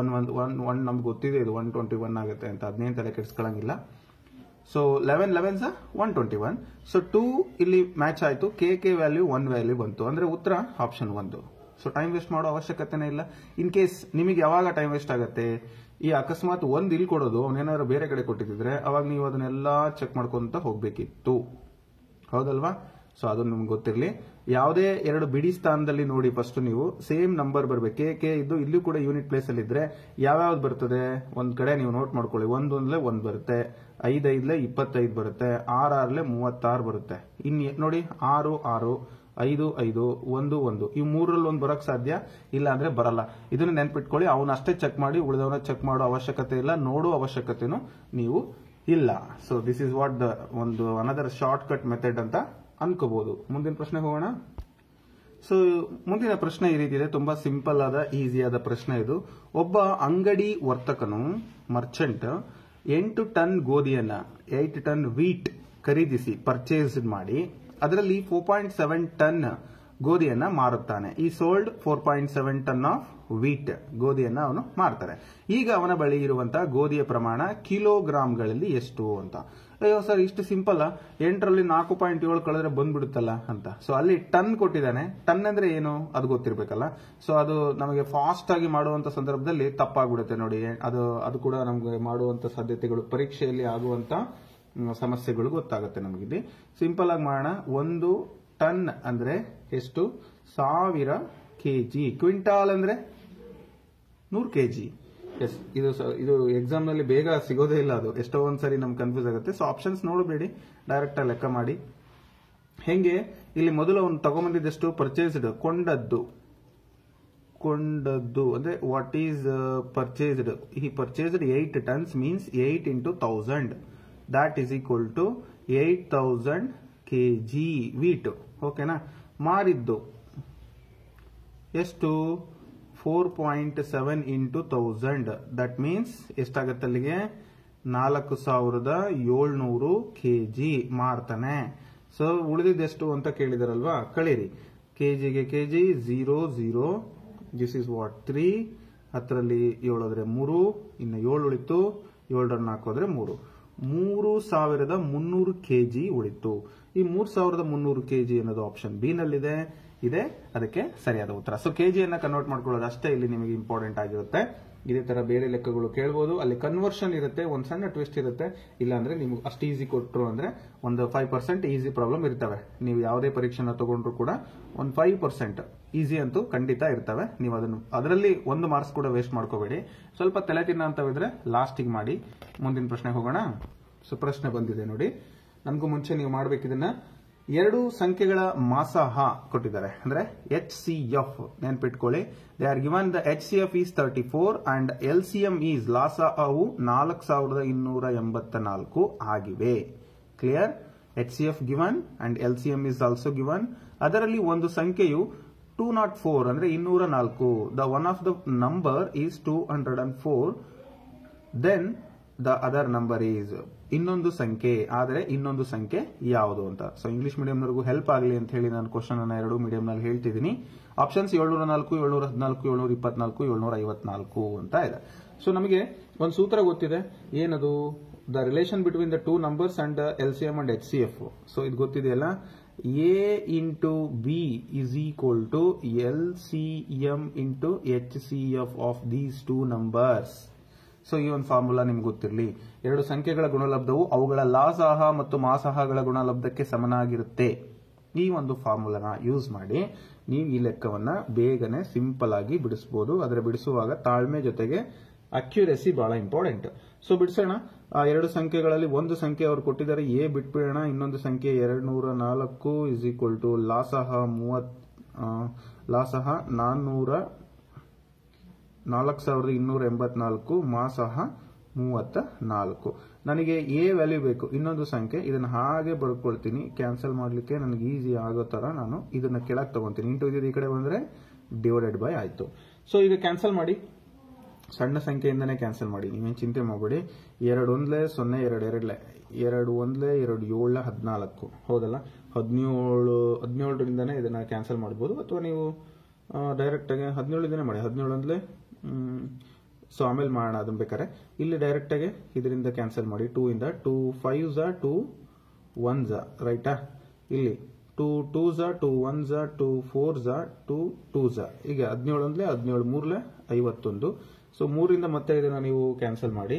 1 ನಮ್ಗೆ ಗೊತ್ತಿದೆ, ಇದು 121 ಆಗುತ್ತೆ ಅಂತ. ಅದನ್ನೇನು ತಲೆ ಕೆಡಿಸ್ಕೊಳ್ಳಂಗಿಲ್ಲ. ಸೊ 11 121. ಸೊ 2 ಇಲ್ಲಿ ಮ್ಯಾಚ್ ಆಯ್ತು. ಕೆ ವ್ಯಾಲ್ಯೂ 1 ವ್ಯಾಲ್ಯೂ ಬಂತು, ಅಂದ್ರೆ ಉತ್ತರ ಆಪ್ಷನ್ 1. ಸೊ ಟೈಮ್ ವೇಸ್ಟ್ ಮಾಡೋ ಅವಶ್ಯಕತೆನೇ ಇಲ್ಲ. ಇನ್ ಕೇಸ್ ನಿಮಗೆ ಯಾವಾಗ ಟೈಮ್ ವೇಸ್ಟ್ ಆಗುತ್ತೆ, ಈ ಅಕಸ್ಮಾತ್ 1 ಇಲ್ಲಿ ಕೊಡೋದು ಅವನೇನಾದ್ರು ಬೇರೆ ಕಡೆ ಕೊಟ್ಟಿದ್ರೆ ಅವಾಗ ನೀವು ಅದನ್ನೆಲ್ಲ ಚೆಕ್ ಮಾಡ್ಕೊಂತ ಹೋಗ್ಬೇಕಿತ್ತು, ಹೌದಲ್ವಾ? ಸೊ ಅದು ನಿಮ್ಗೆ ಗೊತ್ತಿರಲಿ. ಯಾವುದೇ 2 ಬಿಡಿ ಸ್ಥಾನದಲ್ಲಿ ನೋಡಿ, ಫಸ್ಟ್ ನೀವು ಸೇಮ್ ನಂಬರ್ ಬರಬೇಕು. ಕೆ ಇದ್ದು ಇಲ್ಲೂ ಕೂಡ ಯೂನಿಟ್ ಪ್ಲೇಸ್ ಅಲ್ಲಿ ಇದ್ರೆ ಯಾವ್ಯಾವ್ದು ಬರ್ತದೆ ಒಂದ್ ಕಡೆ ನೀವು ನೋಟ್ ಮಾಡ್ಕೊಳ್ಳಿ. 1 1 ಬರುತ್ತೆ, 5 25 ಬರುತ್ತೆ, 6 36 ಬರುತ್ತೆ. ಇನ್ನು ನೋಡಿ 6 6 5 5 1 1 ಈ 3ರಲ್ಲಿ 1 ಬರಕ್ ಸಾಧ್ಯ ಇಲ್ಲ, ಅಂದ್ರೆ ಬರಲ್ಲ. ಇದನ್ನ ನೆನ್ಪಿಟ್ಕೊಳ್ಳಿ. ಅವನ ಅಷ್ಟೇ ಚೆಕ್ ಮಾಡಿ, ಉಳಿದವನ ಚೆಕ್ ಮಾಡೋ ಅವಶ್ಯಕತೆ ಇಲ್ಲ, ನೋಡೋ ಅವಶ್ಯಕತೆನೂ ನೀವು ಇಲ್ಲ. So this is what the ಒಂದು ಅನದರ್ ಶಾರ್ಟ್ ಕಟ್ ಮೆಥಡ್ ಅಂತ ಅನ್ಕೋಬಹುದು. ಮುಂದಿನ ಪ್ರಶ್ನೆ ಹೋಗೋಣ. ಸೊ ಮುಂದಿನ ಪ್ರಶ್ನೆ ಈ ರೀತಿ ಇದೆ. ತುಂಬಾ ಸಿಂಪಲ್ ಆದ ಈಸಿ ಆದ ಪ್ರಶ್ನೆ ಇದು. ಒಬ್ಬ ಅಂಗಡಿ ವರ್ತಕನು ಮರ್ಚೆಂಟ್ 8 ಟನ್ ಗೋಧಿಯನ್ನ 8 ಟನ್ ವೀಟ್ ಖರೀದಿಸಿ ಪರ್ಚೇಸ್ ಮಾಡಿ ಅದರಲ್ಲಿ 4.7 ಟನ್ ಗೋಧಿಯನ್ನ ಮಾರುತ್ತಾನೆ. ಈ ಸೋಲ್ಡ್ 4.7 ಟನ್ ಆಫ್ ವೀಟ್ ಗೋಧಿಯನ್ನ ಅವನು ಮಾರ್ತಾರೆ. ಈಗ ಅವನ ಬಳಿ ಇರುವಂತಹ ಗೋಧಿಯ ಪ್ರಮಾಣ ಕಿಲೋಗ್ರಾಂಗಳಲ್ಲಿ ಎಷ್ಟು ಅಂತ. ಅಯ್ಯೋ ಸರ್, ಇಷ್ಟು ಸಿಂಪಲ್. 8ರಲ್ಲಿ 4.7 ಕಳೆದ್ರೆ ಬಂದ್ಬಿಡುತ್ತಲ್ಲ ಅಂತ. ಸೊ ಅಲ್ಲಿ ಟನ್ ಕೊಟ್ಟಿದ್ದಾನೆ. ಟನ್ ಅಂದ್ರೆ ಏನು ಅದು ಗೊತ್ತಿರ್ಬೇಕಲ್ಲ. ಸೊ ಅದು ನಮಗೆ ಫಾಸ್ಟ್ ಆಗಿ ಮಾಡುವಂತ ಸಂದರ್ಭದಲ್ಲಿ ತಪ್ಪಾಗ್ಬಿಡುತ್ತೆ ನೋಡಿ. ಅದು ಕೂಡ ನಮಗೆ ಮಾಡುವಂತ ಸಾಧ್ಯತೆಗಳು, ಪರೀಕ್ಷೆಯಲ್ಲಿ ಆಗುವಂತ ಸಮಸ್ಯೆಗಳು ಗೊತ್ತಾಗುತ್ತೆ ನಮಗಿಲ್ಲಿ. ಸಿಂಪಲ್ ಆಗಿ ಮಾಡೋಣ. 1 ಟನ್ ಅಂದ್ರೆ ಎಷ್ಟು? 1000 ಕೆಜಿ. ಕ್ವಿಂಟಾಲ್ ಅಂದ್ರೆ 100 ಕೆಜಿ. ಎಸ್, ಇದು ಎಕ್ಸಾಮ್ ನಲ್ಲಿ ಬೇಗ ಸಿಗೋದೇ ಇಲ್ಲ. ಅದು ಎಷ್ಟೋ ಒಂದ್ಸರಿ ನಮ್ಗೆ ಕನ್ಫ್ಯೂಸ್ ಆಗುತ್ತೆ. ಸೊ ಆಪ್ಷನ್ಸ್ ನೋಡಬೇಡಿ, ಡೈರೆಕ್ಟ್ ಆಗಿ ಲೆಕ್ಕ ಮಾಡಿ. ಹೆಂಗೆ ಇಲ್ಲಿ ಮೊದಲು ಅವನು ತಗೊಂಬಂದಿದ್ದೆಷ್ಟು? ಪರ್ಚೇಸ್ಡ್, ಕೊಂಡದ್ದು ಅಂದ್ರೆ ವಾಟ್ ಈಸ್ ಪರ್ಚೇಸ್ಡ್? ಈ purchased 8 tons means 8 into 1000. that is equal to 8000 kg wheat. ಓಕೆನಾ? ಮಾರಿದ್ದು ಎಷ್ಟು? 4.7 into 1000. ದಟ್ ಮೀನ್ಸ್ ಎಷ್ಟಾಗತ್ತೆ ಅಲ್ಲಿಗೆ? 4700 ಕೆಜಿ ಮಾರ್ತಾನೆ. ಸೊ ಉಳಿದಿದ್ದೆಷ್ಟು ಅಂತ ಕೇಳಿದಾರಲ್ವಾ, ಕಳೀರಿ. ಕೆಜಿಗೆ ಕೆಜಿ 0 0. This is what 3. 10ರಲ್ಲಿ 7 ಹೋದ್ರೆ 3, ಇನ್ನು 7 ಉಳಿತು. 7 ಹಾಕೋದ್ರೆ 3. 3300 ಕೆಜಿ ಉಳಿತು. ಈ 3300 ಕೆಜಿ ಅನ್ನೋದು ಆಪ್ಷನ್ ಬಿ ನಲ್ಲಿದೆ. ಇದೆ ಅದಕ್ಕೆ ಸರಿಯಾದ ಉತ್ತರ. ಸೊ ಕೆಜಿಯನ್ನ ಕನ್ವರ್ಟ್ ಮಾಡ್ಕೊಳ್ಳೋದು ಅಷ್ಟೇ ಇಲ್ಲಿ ನಿಮಗೆ ಇಂಪಾರ್ಟೆಂಟ್ ಆಗಿರುತ್ತೆ. ಇದೇ ತರ ಬೇರೆ ಲೆಕ್ಕಗಳು ಕೇಳಬಹುದು. ಅಲ್ಲಿ ಕನ್ವರ್ಷನ್ ಇರುತ್ತೆ, ಒಂದು ಸಣ್ಣ ಟ್ವಿಸ್ಟ್ ಇರುತ್ತೆ. ಇಲ್ಲ ಅಂದ್ರೆ ನಿಮ್ಗೆ ಅಷ್ಟು ಈಸಿ ಕೊಟ್ಟರು ಅಂದ್ರೆ ಒಂದು 5% ಈಸಿ ಪ್ರಾಬ್ಲಮ್ ಇರ್ತವೆ. ನೀವು ಯಾವುದೇ ಪರೀಕ್ಷೆನ ತಗೊಂಡ್ರು ಕೂಡ ಒಂದು 5% ಈಸಿ ಅಂತೂ ಖಂಡಿತ ಇರ್ತವೆ. ನೀವು ಅದರಲ್ಲಿ 1 ಮಾರ್ಕ್ಸ್ ಕೂಡ ವೇಸ್ಟ್ ಮಾಡ್ಕೋಬೇಡಿ. ಸ್ವಲ್ಪ ತಲೆ ತಿನ್ನ ಅಂತವಿದ್ರೆ ಲಾಸ್ಟಿಗೆ ಮಾಡಿ. ಮುಂದಿನ ಪ್ರಶ್ನೆ ಹೋಗೋಣ. ಸೊ ಪ್ರಶ್ನೆ ಬಂದಿದೆ ನೋಡಿ, ನಮಗೂ ಮುಂಚೆ ನೀವು ಮಾಡಬೇಕಿದನ್ನ. ಎರಡು ಸಂಖ್ಯೆಗಳ ಮಾಸಾಹ ಕೊಟ್ಟಿದ್ದಾರೆ, ಅಂದ್ರೆ HCF ನೆನ್ಪಿಟ್ಕೊಳ್ಳಿ. They are given the HCF is 34 and LCM is ಲಾಸಾಹವು 4284 ಆಗಿವೆ. Clear? HCF given and LCM is also given. ಅದರಲ್ಲಿ ಒಂದು ಸಂಖ್ಯೆಯು 204 ಅಂದ್ರೆ 204. The one of the number is 204. Then the other number is, ಇನ್ನೊಂದು ಸಂಖ್ಯೆ ಆದರೆ ಇನ್ನೊಂದು ಸಂಖ್ಯೆ ಯಾವುದು ಅಂತ. ಸೊ ಇಂಗ್ಲಿಷ್ ಮೀಡಿಯಂನವರೆಗೂ ಹೆಲ್ಪ್ ಆಗಲಿ ಅಂತ ಹೇಳಿ ನಾನು ಕ್ವಶನ್ ಅನ್ನ ಎರಡು ಮೀಡಿಯಂ ನಲ್ಲಿ ಹೇಳ್ತಿದ್ದೀನಿ. ಆಪ್ಷನ್ಸ್ 704, 714, 724, 754 ಅಂತ ಇದೆ. ಸೊ ನಮಗೆ ಒಂದು ಸೂತ್ರ ಗೊತ್ತಿದೆ, ಏನದು? The relation between the two numbers and LCM and HCF. So ಇದು ಗೊತ್ತಿದೆಯಲ್ಲ, A into B is equal to LCM into HCF of these two numbers. So ಈ ಒಂದು ಫಾರ್ಮುಲಾ ನಿಮ್ಗೆ ಗೊತ್ತಿರಲಿ. ಎರಡು ಸಂಖ್ಯೆಗಳ ಗುಣಲಬ್ಧವು ಅವುಗಳ ಲಾಸಾಹ ಮತ್ತು ಮಾಸಾಹಗಳ ಗುಣಲಬ್ಧಕ್ಕೆ ಸಮನಾಗಿರುತ್ತೆ. ಈ ಒಂದು ಫಾರ್ಮುಲಾನ ಯೂಸ್ ಮಾಡಿ ನೀವು ಈ ಲೆಕ್ಕವನ್ನ ಬೇಗನೆ ಸಿಂಪಲ್ ಆಗಿ ಬಿಡಿಸಬಹುದು. ಆದರೆ ಬಿಡಿಸುವಾಗ ತಾಳ್ಮೆ ಜೊತೆಗೆ ಅಕ್ಯುರೆಸಿ ಬಹಳ ಇಂಪಾರ್ಟೆಂಟ್. ಸೊ ಬಿಡಿಸೋಣ. ಆ ಎರಡು ಸಂಖ್ಯೆಗಳಲ್ಲಿ ಒಂದು ಸಂಖ್ಯೆ ಅವರು ಕೊಟ್ಟಿದ್ದಾರೆ, ಎ ಬಿಟ್ಬಿಡೋಣ. ಇನ್ನೊಂದು ಸಂಖ್ಯೆ 204 ಇಸ್ ಈಕ್ವಲ್ ಟು ಲಾಸಹ 4284, ಮಾಸಹ 34. ನನಗೆ ಎ ವ್ಯಾಲ್ಯೂ ಬೇಕು, ಇನ್ನೊಂದು ಸಂಖ್ಯೆ. ಇದನ್ನ ಹಾಗೆ ಬರ್ಕೊಳ್ತೀನಿ. ಕ್ಯಾನ್ಸಲ್ ಮಾಡ್ಲಿಕ್ಕೆ ನನಗೆ ಈಸಿ ಆಗೋ ತರ ನಾನು ಇದನ್ನ ಕೆಳಗೆ ತಗೊಂತೀನಿ. ಇಂಟು ಇದು ಈ ಕಡೆ ಬಂದ್ರೆ ಡಿವೈಡೆಡ್ ಬೈ ಆಯ್ತು. ಸೊ ಈಗ ಕ್ಯಾನ್ಸಲ್ ಮಾಡಿ, ಸಣ್ಣ ಸಂಖ್ಯೆಯಿಂದನೇ ಕ್ಯಾನ್ಸಲ್ ಮಾಡಿ, ನೀವೇನು ಚಿಂತೆ ಮಾಡಬೇಡಿ. 2 1 0 2 2 1 2 7 14 ಹೌದಲ್ಲ. 17ರಿಂದನೇ ಇದನ್ನ ಕ್ಯಾನ್ಸಲ್ ಮಾಡಬಹುದು, ಅಥವಾ ನೀವು ಡೈರೆಕ್ಟ್ ಆಗಿ 17 ಮಾಡಿ. 17 ಸೊ ಆಮೇಲೆ ಮಾಡೋಣ ಅದನ್ನ ಬೇಕಾರೆ. ಇಲ್ಲಿ ಡೈರೆಕ್ಟ್ ಆಗಿ ಇದರಿಂದ ಕ್ಯಾನ್ಸಲ್ ಮಾಡಿ. 2 ಇಂದ 2 5s 2 1s ರೈಟಾ. ಇಲ್ಲಿ 2 2s 2 1s 2 4s 2 2s. ಈಗ 17 17 3 51. ಸೊ 3ರಿಂದ ಮತ್ತೆ ಇದನ್ನ ನೀವು ಕ್ಯಾನ್ಸಲ್ ಮಾಡಿ.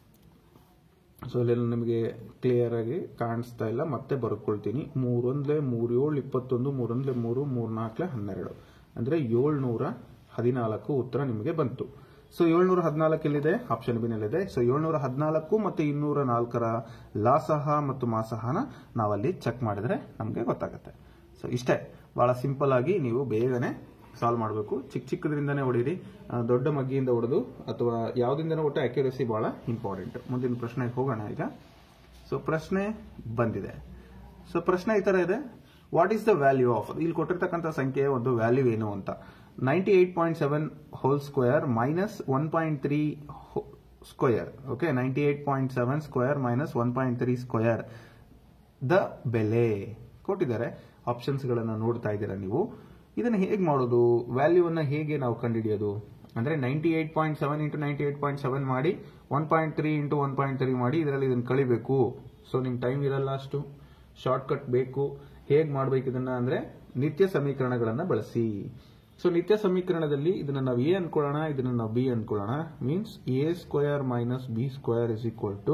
ಸೊ ಇಲ್ಲಿ ನಿಮಗೆ ಕ್ಲಿಯರ್ ಆಗಿ ಕಾಣಿಸ್ತಾ ಇಲ್ಲ, ಮತ್ತೆ ಬರ್ಕೊಳ್ತೀನಿ. 3 1 3 7 21, 3 1 3 3 4 12 ಅಂದ್ರೆ 714 ಉತ್ತರ ನಿಮಗೆ ಬಂತು. ಸೊ 714 ಎಲ್ಲಿದೆ? ಆಪ್ಷನ್ ಬಿ ನಲ್ಲಿದೆ. ಸೊ 714 ಮತ್ತು 204ರ ಲಾಸಹ ಮತ್ತು ಮಾಸಹನ ನಾವಲ್ಲಿ ಚೆಕ್ ಮಾಡಿದ್ರೆ ನಮಗೆ ಗೊತ್ತಾಗುತ್ತೆ. ಸೊ ಇಷ್ಟೇ, ಬಹಳ ಸಿಂಪಲ್ ಆಗಿ ನೀವು ಬೇಗನೆ ಸಾಲ್ವ್ ಮಾಡಬೇಕು. ಚಿಕ್ಕದ್ರಿಂದನೇ ಹೊಡೀರಿ, ದೊಡ್ಡ ಮಗ್ಗಿಯಿಂದ ಹೊಡೆದು ಅಥವಾ ಯಾವುದಿಂದನೂ ಒಟ್ಟು ಅಕ್ಯುರಸಿ ಬಹಳ ಇಂಪಾರ್ಟೆಂಟ್. ಮುಂದಿನ ಪ್ರಶ್ನೆಗೆ ಹೋಗೋಣ ಈಗ. ಸೊ ಪ್ರಶ್ನೆ ಬಂದಿದೆ. ಸೊ ಪ್ರಶ್ನೆ ಈ ತರ ಇದೆ, what is the value of, ಇಲ್ಲಿ ಕೊಟ್ಟಿರ್ತಕ್ಕಂಥ ಸಂಖ್ಯೆಯ ಒಂದು ವ್ಯಾಲ್ಯೂ ಏನು ಅಂತ. 98.7 whole square minus 1.3 square. Okay, 98.7 square minus 1.3 square ದ ಬೆಲೆ ಕೊಟ್ಟಿದ್ದಾರೆ. ಆಪ್ಷನ್ಸ್ ಗಳನ್ನ ನೋಡ್ತಾ ಇದ್ದೀರಾ ನೀವು. ಇದನ್ನ ಹೇಗೆ ಮಾಡೋದು? ವ್ಯಾಲ್ಯೂವನ್ನ ಹೇಗೆ ನಾವು ಕಂಡುಹಿಡಿಯೋದು ಅಂದ್ರೆ 98.7 ಇಂಟು 98.7 ಮಾಡಿ 1.3 ಇಂಟು 1.3 ಮಾಡಿ ಇದರಲ್ಲಿ ಇದನ್ನ ಕಳಿಬೇಕು. ಸೊ ನಿಮ್ ಟೈಮ್ ಇರಲ್ಲ, ಅಷ್ಟು ಶಾರ್ಟ್ ಕಟ್ ಬೇಕು. ಹೇಗೆ ಮಾಡ್ಬೇಕು ಇದನ್ನ ಅಂದ್ರೆ ನಿತ್ಯ ಸಮೀಕರಣಗಳನ್ನ ಬಳಸಿ. ಸೊ ನಿತ್ಯ ಸಮೀಕರಣದಲ್ಲಿ ಇದನ್ನ ನಾವು ಎ ಅನ್ಕೊಳ್ಳೋಣ, ಇದನ್ನ ನಾವು ಬಿ ಅನ್ಕೊಳ್ಳೋಣ. Means A square minus B square is equal to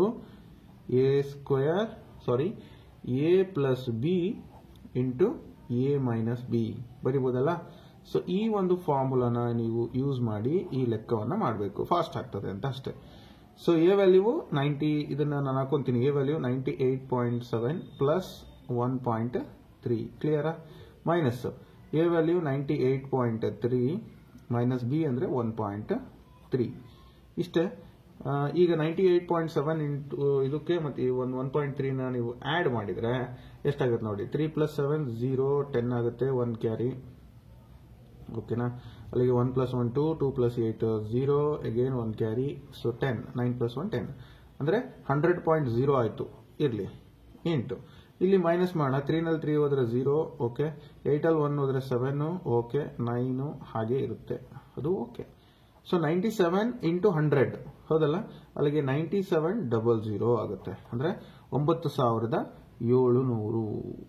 A plus B into A minus B ಬರಿಬಹುದಲ್ಲ. ಸೊ ಈ ಒಂದು ಫಾರ್ಮುಲಾನ ನೀವು ಯೂಸ್ ಮಾಡಿ ಈ ಲೆಕ್ಕವನ್ನ ಮಾಡಬೇಕು, ಫಾಸ್ಟ್ ಆಗ್ತದೆ ಅಂತ ಅಷ್ಟೇ. ಸೊ ಎ ವ್ಯಾಲ್ಯೂ 90, ಇದನ್ನ ನಾನು ಹಾಕೊಂತೀನಿ. ಎ ವ್ಯಾಲ್ಯೂ 98.7 ಪ್ಲಸ್ 1.3 ಕ್ಲಿಯರಾ. Minus A value 98.3 minus B ಅಂದ್ರೆ 1.3 ಇಷ್ಟೇ. ಈಗ 98.7 ಇಂಟು ಇದಕ್ಕೆ ಮತ್ತೆ 1.3 ನೀವು ಆಡ್ ಮಾಡಿದ್ರೆ ಎಷ್ಟಾಗುತ್ತೆ ನೋಡಿ. 3 + 7 0 10 ಆಗುತ್ತೆ, 1 ಕ್ಯಾರಿ. ಓಕೆನಾ. ಅಲ್ಲಿಗೆ 1 + 1 2, 2 + 8 0, ಅಗೇನ್ 1 ಕ್ಯಾರಿ. ಸೊ 10, 9 + 1 10 ಅಂದ್ರೆ 100.0 ಆಯ್ತು. ಇರ್ಲಿ ಇಂಟು ಇಲ್ಲಿ ಮೈನಸ್ ಮಾಡೋಣ. 3 ನಲ್ಲಿ 3 ಹೋದ್ರೆ 0, ಓಕೆ. 8 ಅಲ್ಲಿ 1 ಹೋದ್ರೆ 7, ಓಕೆ. 9 ಹಾಗೆ ಇರುತ್ತೆ, ಅದು ಓಕೆ. ಸೊ 97 ಇಂಟು 100 ಹೌದಲ್ಲ, ಅಲ್ಲಿಗೆ 9700 ಆಗುತ್ತೆ. ಅಂದ್ರೆ 9700.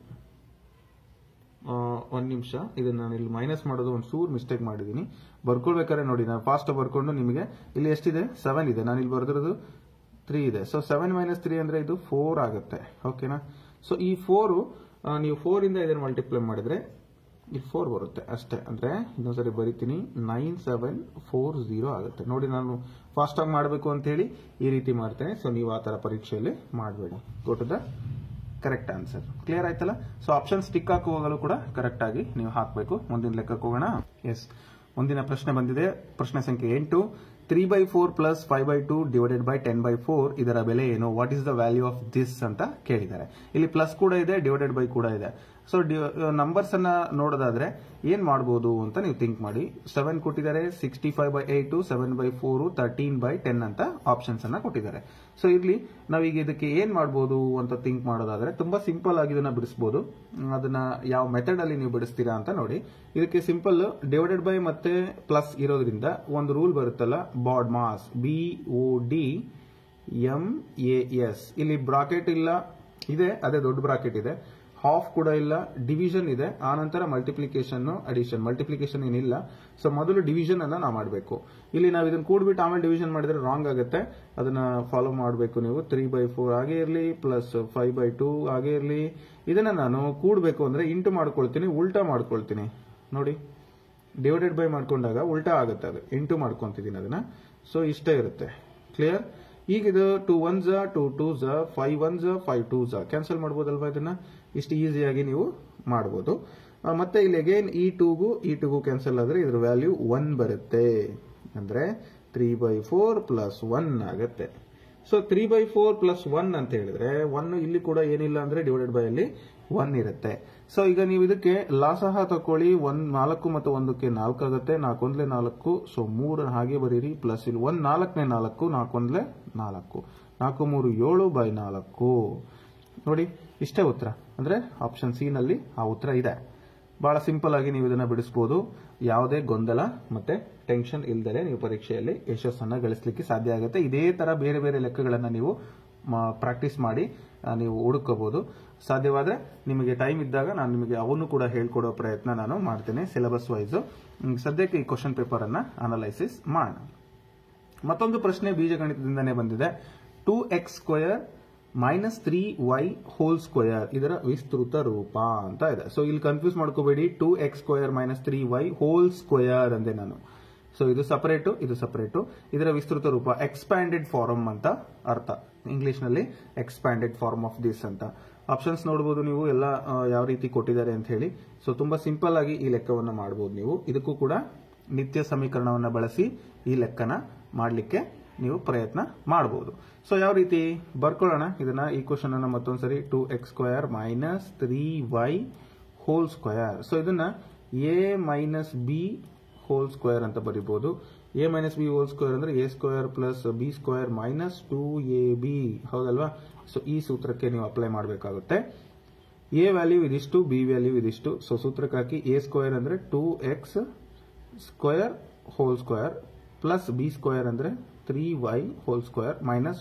ಒಂದ್ ನಿಮಿಷ, ಇದನ್ನ ನಾನು ಇಲ್ಲಿ ಮೈನಸ್ ಮಾಡೋದು ಒಂದು ಚೂರು ಮಿಸ್ಟೇಕ್ ಮಾಡಿದೀನಿ. ಬರ್ಕೊಳ್ಬೇಕಾದ್ರೆ ನೋಡಿ, ನಾನು ಫಾಸ್ಟ್ ಬರ್ಕೊಂಡು ನಿಮಗೆ ಇಲ್ಲಿ ಎಷ್ಟಿದೆ 7 ಇದೆ, ನಾನು ಇಲ್ಲಿ ಬರೆದಿರೋದು 3 ಇದೆ. ಸೊ 7 - 3 ಅಂದ್ರೆ ಇದು 4 ಆಗುತ್ತೆ. ಓಕೆನಾ. ಸೊ ಈ 4 ನೀವು 4 ಇಂದ ಇದನ್ನು ಮಲ್ಟಿಪ್ಲೈ ಮಾಡಿದ್ರೆ ಇಲ್ಲಿ 4 ಬರುತ್ತೆ ಅಷ್ಟೇ. ಅಂದ್ರೆ ಇನ್ನೊಂದ್ಸರಿ ಬರಿತೀನಿ, 9740 ಆಗುತ್ತೆ. ನೋಡಿ, ನಾನು ಫಾಸ್ಟ್ ಆಗಿ ಮಾಡಬೇಕು ಅಂತ ಹೇಳಿ ಈ ರೀತಿ ಮಾಡ್ತೇನೆ. ಸೊ ನೀವು ಆ ತರ ಪರೀಕ್ಷೆಯಲ್ಲಿ ಮಾಡಬೇಡಿ. Go to the correct answer. Clear ಆಯ್ತಲ್ಲ? ಸೊ ಆಪ್ಷನ್ಸ್ ಟಿಕ್ ಹಾಕುವಾಗಲೂ ಕೂಡ ಕರೆಕ್ಟ್ ಆಗಿ ನೀವು ಹಾಕಬೇಕು. ಮುಂದಿನ ಲೆಕ್ಕಕ್ಕೆ ಹೋಗೋಣ. ಎಸ್, ಮುಂದಿನ ಪ್ರಶ್ನೆ ಬಂದಿದೆ. ಪ್ರಶ್ನೆ ಸಂಖ್ಯೆ 8. 3/4 ಪ್ಲಸ್ 5/2 ಡಿವೈಡೆಡ್ ಬೈ 10/4 ಇದರ ಬೆಲೆ ಏನು? What is the value of this ಅಂತ ಕೇಳಿದ್ದಾರೆ. ಇಲ್ಲಿ ಪ್ಲಸ್ ಕೂಡ ಇದೆ, ಡಿವೈಡೆಡ್ ಬೈ ಕೂಡ ಇದೆ. ಸೊ ನಂಬರ್ಸ್ ಅನ್ನ ನೋಡೋದಾದ್ರೆ ಏನ್ ಮಾಡಬಹುದು ಅಂತ ನೀವು ಥಿಂಕ್ ಮಾಡಿ. 7 ಕೊಟ್ಟಿದ್ದಾರೆ, 65/8, 7/4, 13/10 ಅಂತ ಆಪ್ಷನ್ಸ್ ಅನ್ನ ಕೊಟ್ಟಿದ್ದಾರೆ. ಸೊ ಇಲ್ಲಿ ನಾವೀಗ ಇದಕ್ಕೆ ಏನ್ ಮಾಡಬಹುದು ಅಂತ ಥಿಂಕ್ ಮಾಡೋದಾದ್ರೆ ತುಂಬಾ ಸಿಂಪಲ್ ಆಗಿ ಇದನ್ನ ಬಿಡಿಸಬಹುದು. ಅದನ್ನ ಯಾವ ಮೆಥಡ್ ಅಲ್ಲಿ ನೀವು ಬಿಡಿಸ್ತೀರಾ ಅಂತ ನೋಡಿ. ಇದಕ್ಕೆ ಸಿಂಪಲ್ ಡಿವೈಡೆಡ್ ಬೈ ಮತ್ತೆ ಪ್ಲಸ್ ಇರೋದ್ರಿಂದ ಒಂದು ರೂಲ್ ಬರುತ್ತಲ್ಲ, ಬಾಡ್ ಮಾಸ್, BODMAS. ಇಲ್ಲಿ ಬ್ರಾಕೆಟ್ ಇಲ್ಲ, ಇದೆ ಅದೇ ದೊಡ್ಡ ಬ್ರಾಕೆಟ್ ಇದೆ. ಹಾಫ್ ಕೂಡ ಇಲ್ಲ, ಡಿವಿಷನ್ ಇದೆ, ಆನಂತರ ಮಲ್ಟಿಪ್ಲಿಕೇಶನ್ ಅಡಿಷನ್. ಮಲ್ಟಿಪ್ಲಿಕೇಶನ್ ಏನಿಲ್ಲ. ಸೊ ಮೊದಲು ಡಿವಿಷನ್ ಅನ್ನ ನಾವು ಮಾಡಬೇಕು. ಇಲ್ಲಿ ನಾವು ಇದನ್ನ ಕೂಡ್ಬಿಟ್ಟು ಆಮೇಲೆ ಡಿವಿಷನ್ ಮಾಡಿದ್ರೆ ರಾಂಗ್ ಆಗುತ್ತೆ. ಅದನ್ನ ಫಾಲೋ ಮಾಡಬೇಕು ನೀವು. 3/4 ಹಾಗೆ ಇರಲಿ, ಪ್ಲಸ್ 5/2 ಹಾಗೆ ಇರಲಿ. ಇದನ್ನ ನಾನು ಕೂಡಬೇಕು ಅಂದ್ರೆ ಇಂಟು ಮಾಡ್ಕೊಳ್ತೀನಿ, ಉಲ್ಟಾ ಮಾಡ್ಕೊಳ್ತೀನಿ. ನೋಡಿ, ಡಿವೈಡೆಡ್ ಬೈ ಮಾಡ್ಕೊಂಡಾಗ ಉಲ್ಟಾ ಆಗುತ್ತೆ, ಅದು ಇಂಟು ಮಾಡ್ಕೊಂತಿದ್ದೀನಿ ಅದನ್ನ. ಸೊ ಇಷ್ಟೇ ಇರುತ್ತೆ. ಕ್ಲಿಯರ್? ಈಗ ಇದು 2 1s 2 2s 5 1s 5 2s cancel ಮಾಡಬಹುದಲ್ವಾ? ಇದನ್ನ ಇಷ್ಟು ಈಸಿಯಾಗಿ ನೀವು ಮಾಡಬಹುದು. ಮತ್ತೆ ಇಲ್ಲಿ ಅಗೇನ್ ಈ 2ಗೂ ಕ್ಯಾನ್ಸಲ್ ಆದ್ರೆ ಇದ್ರ ವ್ಯಾಲ್ಯೂ 1 ಬರುತ್ತೆ. ಅಂದ್ರೆ 3/4 ಪ್ಲಸ್ 1 ಆಗುತ್ತೆ. ಸೊ 3/4 ಪ್ಲಸ್ 1 ಅಂತ ಹೇಳಿದ್ರೆ 1 ಇಲ್ಲಿ ಕೂಡ ಏನಿಲ್ಲ ಅಂದ್ರೆ ಡಿವೈಡೆಡ್ ಬೈ ಅಲ್ಲಿ 1 ಇರುತ್ತೆ. ಸೊ ಈಗ ನೀವು ಇದಕ್ಕೆ ಲಾಸಹ ತಕೊಳ್ಳಿ. 4 ಮತ್ತು 1ಕ್ಕೆ 4 ಆಗುತ್ತೆ, 4 1 4. ಸೊ 3 ಹಾಗೆ ಬರೀರಿ, ಪ್ಲಸ್ ಇಲ್ಲಿ 1 4 4, 4 1 4, 4 3 7/4. ನೋಡಿ, ಇಷ್ಟೇ ಉತ್ತರ. ಅಂದ್ರೆ ಆಪ್ಷನ್ ಸಿ ನಲ್ಲಿ ಆ ಉತ್ತರ ಇದೆ. ಬಹಳ ಸಿಂಪಲ್ ಆಗಿ ನೀವು ಇದನ್ನ ಬಿಡಿಸಬಹುದು. ಯಾವುದೇ ಗೊಂದಲ ಮತ್ತೆ ಟೆನ್ಷನ್ ಇಲ್ಲದೆ ನೀವು ಪರೀಕ್ಷೆಯಲ್ಲಿ ಯಶಸ್ಸನ್ನ ಗಳಿಸಲಿಕ್ಕೆ ಸಾಧ್ಯ ಆಗುತ್ತೆ. ಇದೇ ತರ ಬೇರೆ ಬೇರೆ ಲೆಕ್ಕಗಳನ್ನ ನೀವು ಪ್ರಾಕ್ಟೀಸ್ ಮಾಡಿ ನೀವು ಹುಡುಕಬಹುದು. ಸಾಧ್ಯವಾದ್ರೆ ನಿಮಗೆ ಟೈಮ್ ಇದ್ದಾಗ ನಾನು ನಿಮಗೆ ಅವನ್ನು ಕೂಡ ಹೇಳ್ಕೊಡೋ ಪ್ರಯತ್ನ ನಾನು ಮಾಡ್ತೇನೆ, ಸಿಲೆಬಸ್ ವೈಸ್. ಸದ್ಯಕ್ಕೆ ಈ ಕ್ವಶನ್ ಪೇಪರ್ ಅನ್ನ ಅನಲೈಸಿಸ್ ಮಾಡೋಣ. ಮತ್ತೊಂದು ಪ್ರಶ್ನೆ ಬೀಜಗಣಿತದಿಂದನೇ ಬಂದಿದೆ. 2x² minus 3y whole square ಇದರ ವಿಸ್ತೃತ ರೂಪ ಅಂತ ಇದೆ. ಸೊ ಇಲ್ಲಿ ಕನ್ಫ್ಯೂಸ್ ಮಾಡ್ಕೋಬೇಡಿ. 2x² minus 3y whole square ಅಂದೆ ನಾನು. ಸೊ ಇದು ಸಪರೇಟು, ಇದು ಸಪರೇಟು. ಇದರ ವಿಸ್ತೃತ ರೂಪ ಎಕ್ಸ್ಪ್ಯಾಂಡೆಡ್ ಫಾರ್ಮ್ ಅಂತ ಅರ್ಥ. ಇಂಗ್ಲಿಷ್ ನಲ್ಲಿ ಎಕ್ಸ್ಪ್ಯಾಂಡೆಡ್ ಫಾರ್ಮ್ ಆಫ್ ದಿಸ್ ಅಂತ. ಆಪ್ಷನ್ಸ್ ನೋಡಬಹುದು ನೀವು ಎಲ್ಲ ಯಾವ ರೀತಿ ಕೊಟ್ಟಿದ್ದಾರೆ ಅಂತ ಹೇಳಿ. ಸೊ ತುಂಬಾ ಸಿಂಪಲ್ ಆಗಿ ಈ ಲೆಕ್ಕವನ್ನು ಮಾಡಬಹುದು ನೀವು. ಇದಕ್ಕೂ ಕೂಡ ನಿತ್ಯ ಸಮೀಕರಣವನ್ನು ಬಳಸಿ ಈ ಲೆಕ್ಕನ ಮಾಡಲಿಕ್ಕೆ ನೀವು ಪ್ರಯತ್ನ ಮಾಡಬಹುದು. ಸೊ ಯಾವ ರೀತಿ ಬರ್ಕೊಳ್ಳೋಣ ಇದನ್ನ. ಈ ಕ್ವಶನ್ ಅನ್ನ ಮತ್ತೊಂದ್ಸರಿ 2x² minus 3y whole square. So ಇದನ್ನ a minus b whole square ಅಂತ ಬರೀಬಹುದು. a minus b whole square ಅಂದ್ರೆ a² plus b² minus 2ab. ಹೌದಲ್ವಾ? ಸೊ ಈ ಸೂತ್ರಕ್ಕೆ ನೀವು ಅಪ್ಲೈ ಮಾಡಬೇಕಾಗುತ್ತೆ. a ವ್ಯಾಲ್ಯೂ ಇದಿಷ್ಟು, b ವ್ಯಾಲ್ಯೂ ಇದಿಷ್ಟು. ಸೊ ಸೂತ್ರಕ್ಕೆ ಹಾಕಿ a² ಅಂದ್ರೆ 2x² whole square plus b² ಅಂದ್ರೆ 3y whole square minus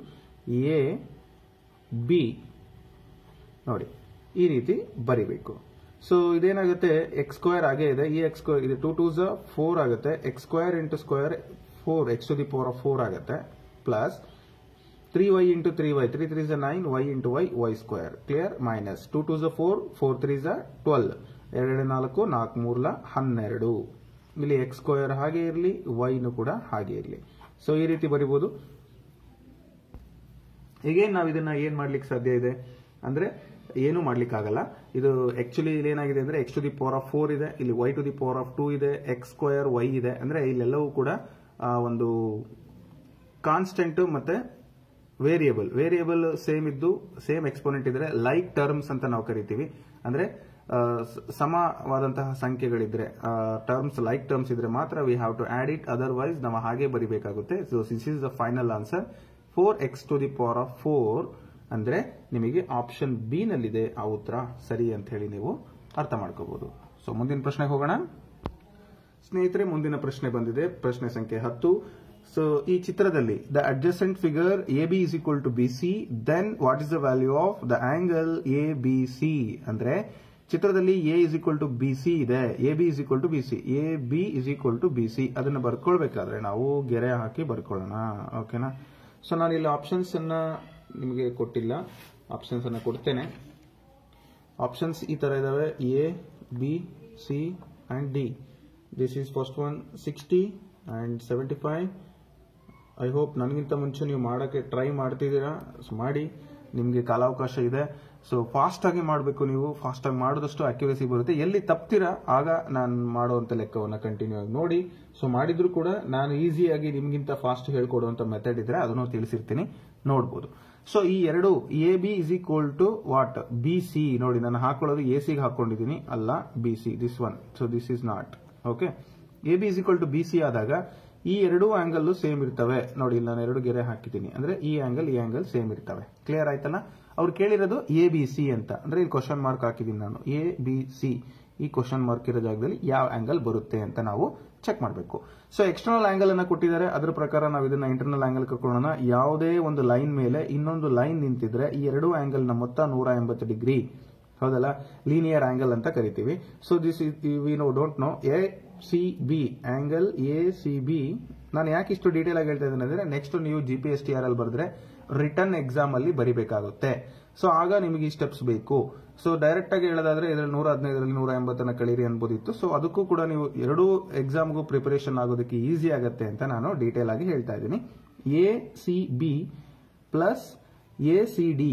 2ab. ನೋಡಿ, ಈ ರೀತಿ ಬರಿಬೇಕು. ಸೊ ಇದೇನಾಗುತ್ತೆ, x² ಹಾಗೆ ಇದೆ, ಈ x² ಇದೆ, 2 2s 4 ಆಗುತ್ತೆ, x² ಇಂಟು ಸ್ಕ್ವೇರ್ 4 x⁴ ಆಗುತ್ತೆ, plus 3y into 3y 3 3s 9 y into y² clear, minus 2 2s 4 4 3s 12 2 4 4 3 12. ಇಲ್ಲಿ x² ಹಾಗೆ ಇರಲಿ, y ನು ಕೂಡ ಹಾಗೆ ಇರಲಿ. ಸೊ ಈ ರೀತಿ ಬರಿಬಹುದು. ಈಗೇನು ನಾವು ಇದನ್ನ ಏನ್ ಮಾಡ್ಲಿಕ್ಕೆ ಸಾಧ್ಯ ಇದೆ ಅಂದ್ರೆ ಏನು ಮಾಡ್ಲಿಕ್ಕಾಗಲ್ಲ. ಇದು ಆಕ್ಚುಲಿ ಇಲ್ಲಿ ಏನಾಗಿದೆ ಅಂದ್ರೆ x⁴ ಇದೆ, ಇಲ್ಲಿ y⁴ ಇದೆ, x² y ಇದೆ. ಅಂದ್ರೆ ಇಲ್ಲೆಲ್ಲವೂ ಕೂಡ ಒಂದು ಕಾನ್ಸ್ಟೆಂಟ್ ಮತ್ತೆ ವೇರಿಯೇಬಲ್ ಸೇಮ್ ಇದ್ದು ಸೇಮ್ ಎಕ್ಸ್ಪೋನೆಂಟ್ ಇದ್ರೆ ಲೈಕ್ ಟರ್ಮ್ಸ್ ಅಂತ ನಾವು ಕರಿತೀವಿ. ಅಂದ್ರೆ ಸಮವಾದಂತಹ ಸಂಖ್ಯೆಗಳಿದ್ರೆ, ಟರ್ಮ್ಸ್ ಲೈಕ್ ಟರ್ಮ್ಸ್ ಇದ್ರೆ ಮಾತ್ರ we have to add it, otherwise ನಾವು ಹಾಗೆ ಬರಿಬೇಕಾಗುತ್ತೆ. So this is the final answer. 4x⁴ ಅಂದ್ರೆ ನಿಮಗೆ ಆಪ್ಷನ್ ಬಿ ನಲ್ಲಿದೆ ಆ ಉತ್ತರ ಸರಿ ಅಂತ ಹೇಳಿ ನೀವು ಅರ್ಥ ಮಾಡ್ಕೋಬಹುದು. ಸೊ ಮುಂದಿನ ಪ್ರಶ್ನೆಗೆ ಹೋಗೋಣ ಸ್ನೇಹಿತರೆ. ಮುಂದಿನ ಪ್ರಶ್ನೆ ಬಂದಿದೆ, ಪ್ರಶ್ನೆ ಸಂಖ್ಯೆ 10. ಸೊ ಈ ಚಿತ್ರದಲ್ಲಿ the adjacent figure AB is equal to BC, then what is the value of the angle ABC? ಅಂದ್ರೆ ಚಿತ್ರದಲ್ಲಿ A is equal to BC ಇದೆ, AB is equal to BC, AB is equal to BC. ಅದನ್ನು ಬರ್ಕೊಳ್ಬೇಕಾದ್ರೆ ನಾವು ಗೆರೆ ಹಾಕಿ ಬರ್ಕೊಳ್ಳೋಣ. ಓಕೆನಾ? So ನಾನು ಇಲ್ಲಿ options ಅನ್ನ ನಿಮಗೆ ಕೊಟ್ಟಿಲ್ಲ, ಆಪ್ಷನ್ಸ್ ಅನ್ನ ಕೊಡ್ತೇನೆ. ಆಪ್ಷನ್ಸ್ ಈ ತರ ಇದಾವೆ, A B C and D. This is first one 60 and 75. I hope ನನಗಿಂತ ಮುಂಚೆ ನೀವು ಮಾಡೋಕ್ಕೆ ಟ್ರೈ ಮಾಡ್ತಿದ್ದೀರಾ. ಮಾಡಿ, ನಿಮಗೆ ಕಾಲಾವಕಾಶ ಇದೆ. ಸೊ ಫಾಸ್ಟಾಗಿ ಮಾಡಬೇಕು. ನೀವು ಫಾಸ್ಟಾಗಿ ಮಾಡಿದಷ್ಟು ಅಕ್ಯುರೇಸಿ ಬರುತ್ತೆ. ಎಲ್ಲಿ ತಪ್ತೀರಾ ಆಗ ನಾನು ಮಾಡುವಂಥ ಲೆಕ್ಕವನ್ನು ಕಂಟಿನ್ಯೂ ಆಗಿ ನೋಡಿ. ಸೊ ಮಾಡಿದ್ರು ಕೂಡ ನಾನು ಈಸಿಯಾಗಿ ನಿಮ್ಗಿಂತ ಫಾಸ್ಟ್ ಹೇಳ್ಕೊಡುವಂಥ ಮೆಥಡ್ ಇದ್ರೆ ಅದನ್ನು ತಿಳಿಸಿರ್ತೀನಿ, ನೋಡ್ಬೋದು. ಸೊ ಈ ಎರಡು A B is equal to what, B C. ನೋಡಿ, ನಾನು ಹಾಕೊಳ್ಳೋದು ಎ ಸಿಗೆ ಹಾಕೊಂಡಿದ್ದೀನಿ, ಅಲ್ಲ B C. This one, so this is not okay. A B is equal to B C ಆದಾಗ ಈ ಎರಡೂ ಆಂಗಲ್ ಸೇಮ್ ಇರ್ತವೆ. ನೋಡಿ, ಇಲ್ಲಿ ನಾನು ಎರಡು ಗೆರೆ ಹಾಕಿದ್ದೀನಿ, ಅಂದ್ರೆ ಈ ಆಂಗಲ್ ಸೇಮ್ ಇರ್ತವೆ. ಕ್ಲಿಯರ್ ಆಯ್ತಲ್ಲ? ಅವ್ರು ಕೇಳಿರೋದು ಎ ಬಿ ಸಿ ಅಂತ, ಅಂದ್ರೆ ಇಲ್ಲಿ ಕ್ವಶನ್ ಮಾರ್ಕ್ ಹಾಕಿದ್ದೀನಿ ನಾನು. ಎ ಬಿ ಸಿ, ಈ ಕ್ವಶನ್ ಮಾರ್ಕ್ ಇರೋ ಜಾಗದಲ್ಲಿ ಯಾವ ಆಂಗಲ್ ಬರುತ್ತೆ ಅಂತ ನಾವು ಚೆಕ್ ಮಾಡಬೇಕು. ಸೊ ಎಕ್ಸ್ಟರ್ನಲ್ ಆಂಗಲ್ ಅನ್ನ ಕೊಟ್ಟಿದ್ದಾರೆ, ಅದರ ಪ್ರಕಾರ ನಾವು ಇದನ್ನ ಇಂಟರ್ನಲ್ ಆಂಗಲ್ ಕರ್ಕೊಳ್ಳೋಣ. ಯಾವುದೇ ಒಂದು ಲೈನ್ ಮೇಲೆ ಇನ್ನೊಂದು ಲೈನ್ ನಿಂತಿದ್ರೆ ಈ ಎರಡೂ ಆಂಗಲ್ ನ ಮೊತ್ತ 180 ಡಿಗ್ರಿ. ಹೌದಲ್ಲ? ಲೀನಿಯರ್ ಆಂಗಲ್ ಅಂತ ಕರಿತೀವಿ. So this we don't know. A C B angle A C B. ನಾನು ಯಾಕೆ ಇಷ್ಟು ಡೀಟೇಲ್ ಆಗಿ ಹೇಳ್ತಾ ಇದ್ದೇನೆ ಅಂದ್ರೆ, ನೆಕ್ಸ್ಟ್ ನೀವು GPSTR ಅಲ್ಲಿ ಬರೆದ್ರೆ ರಿಟರ್ನ್ ಎಕ್ಸಾಮ್ ಅಲ್ಲಿ ಬರಿಬೇಕಾಗುತ್ತೆ. ಸೊ ಆಗ ನಿಮಗೆ ಈ ಸ್ಟೆಪ್ಸ್ ಬೇಕು. ಸೊ ಡೈರೆಕ್ಟ್ ಆಗಿ ಹೇಳೋದಾದ್ರೆ ಇದರಲ್ಲಿ 115ರಲ್ಲಿ 180 ಕಳೀರಿ ಅನ್ಬೋದಿತ್ತು. ಸೊ ಅದಕ್ಕೂ ಕೂಡ ನೀವು ಎರಡೂ ಎಕ್ಸಾಮ್ಗೂ ಪ್ರಿಪರೇಷನ್ ಆಗೋದಕ್ಕೆ ಈಸಿ ಆಗುತ್ತೆ ಅಂತ ನಾನು ಡೀಟೇಲ್ ಆಗಿ ಹೇಳ್ತಾ ಇದ್ದೀನಿ. A C B plus A C D.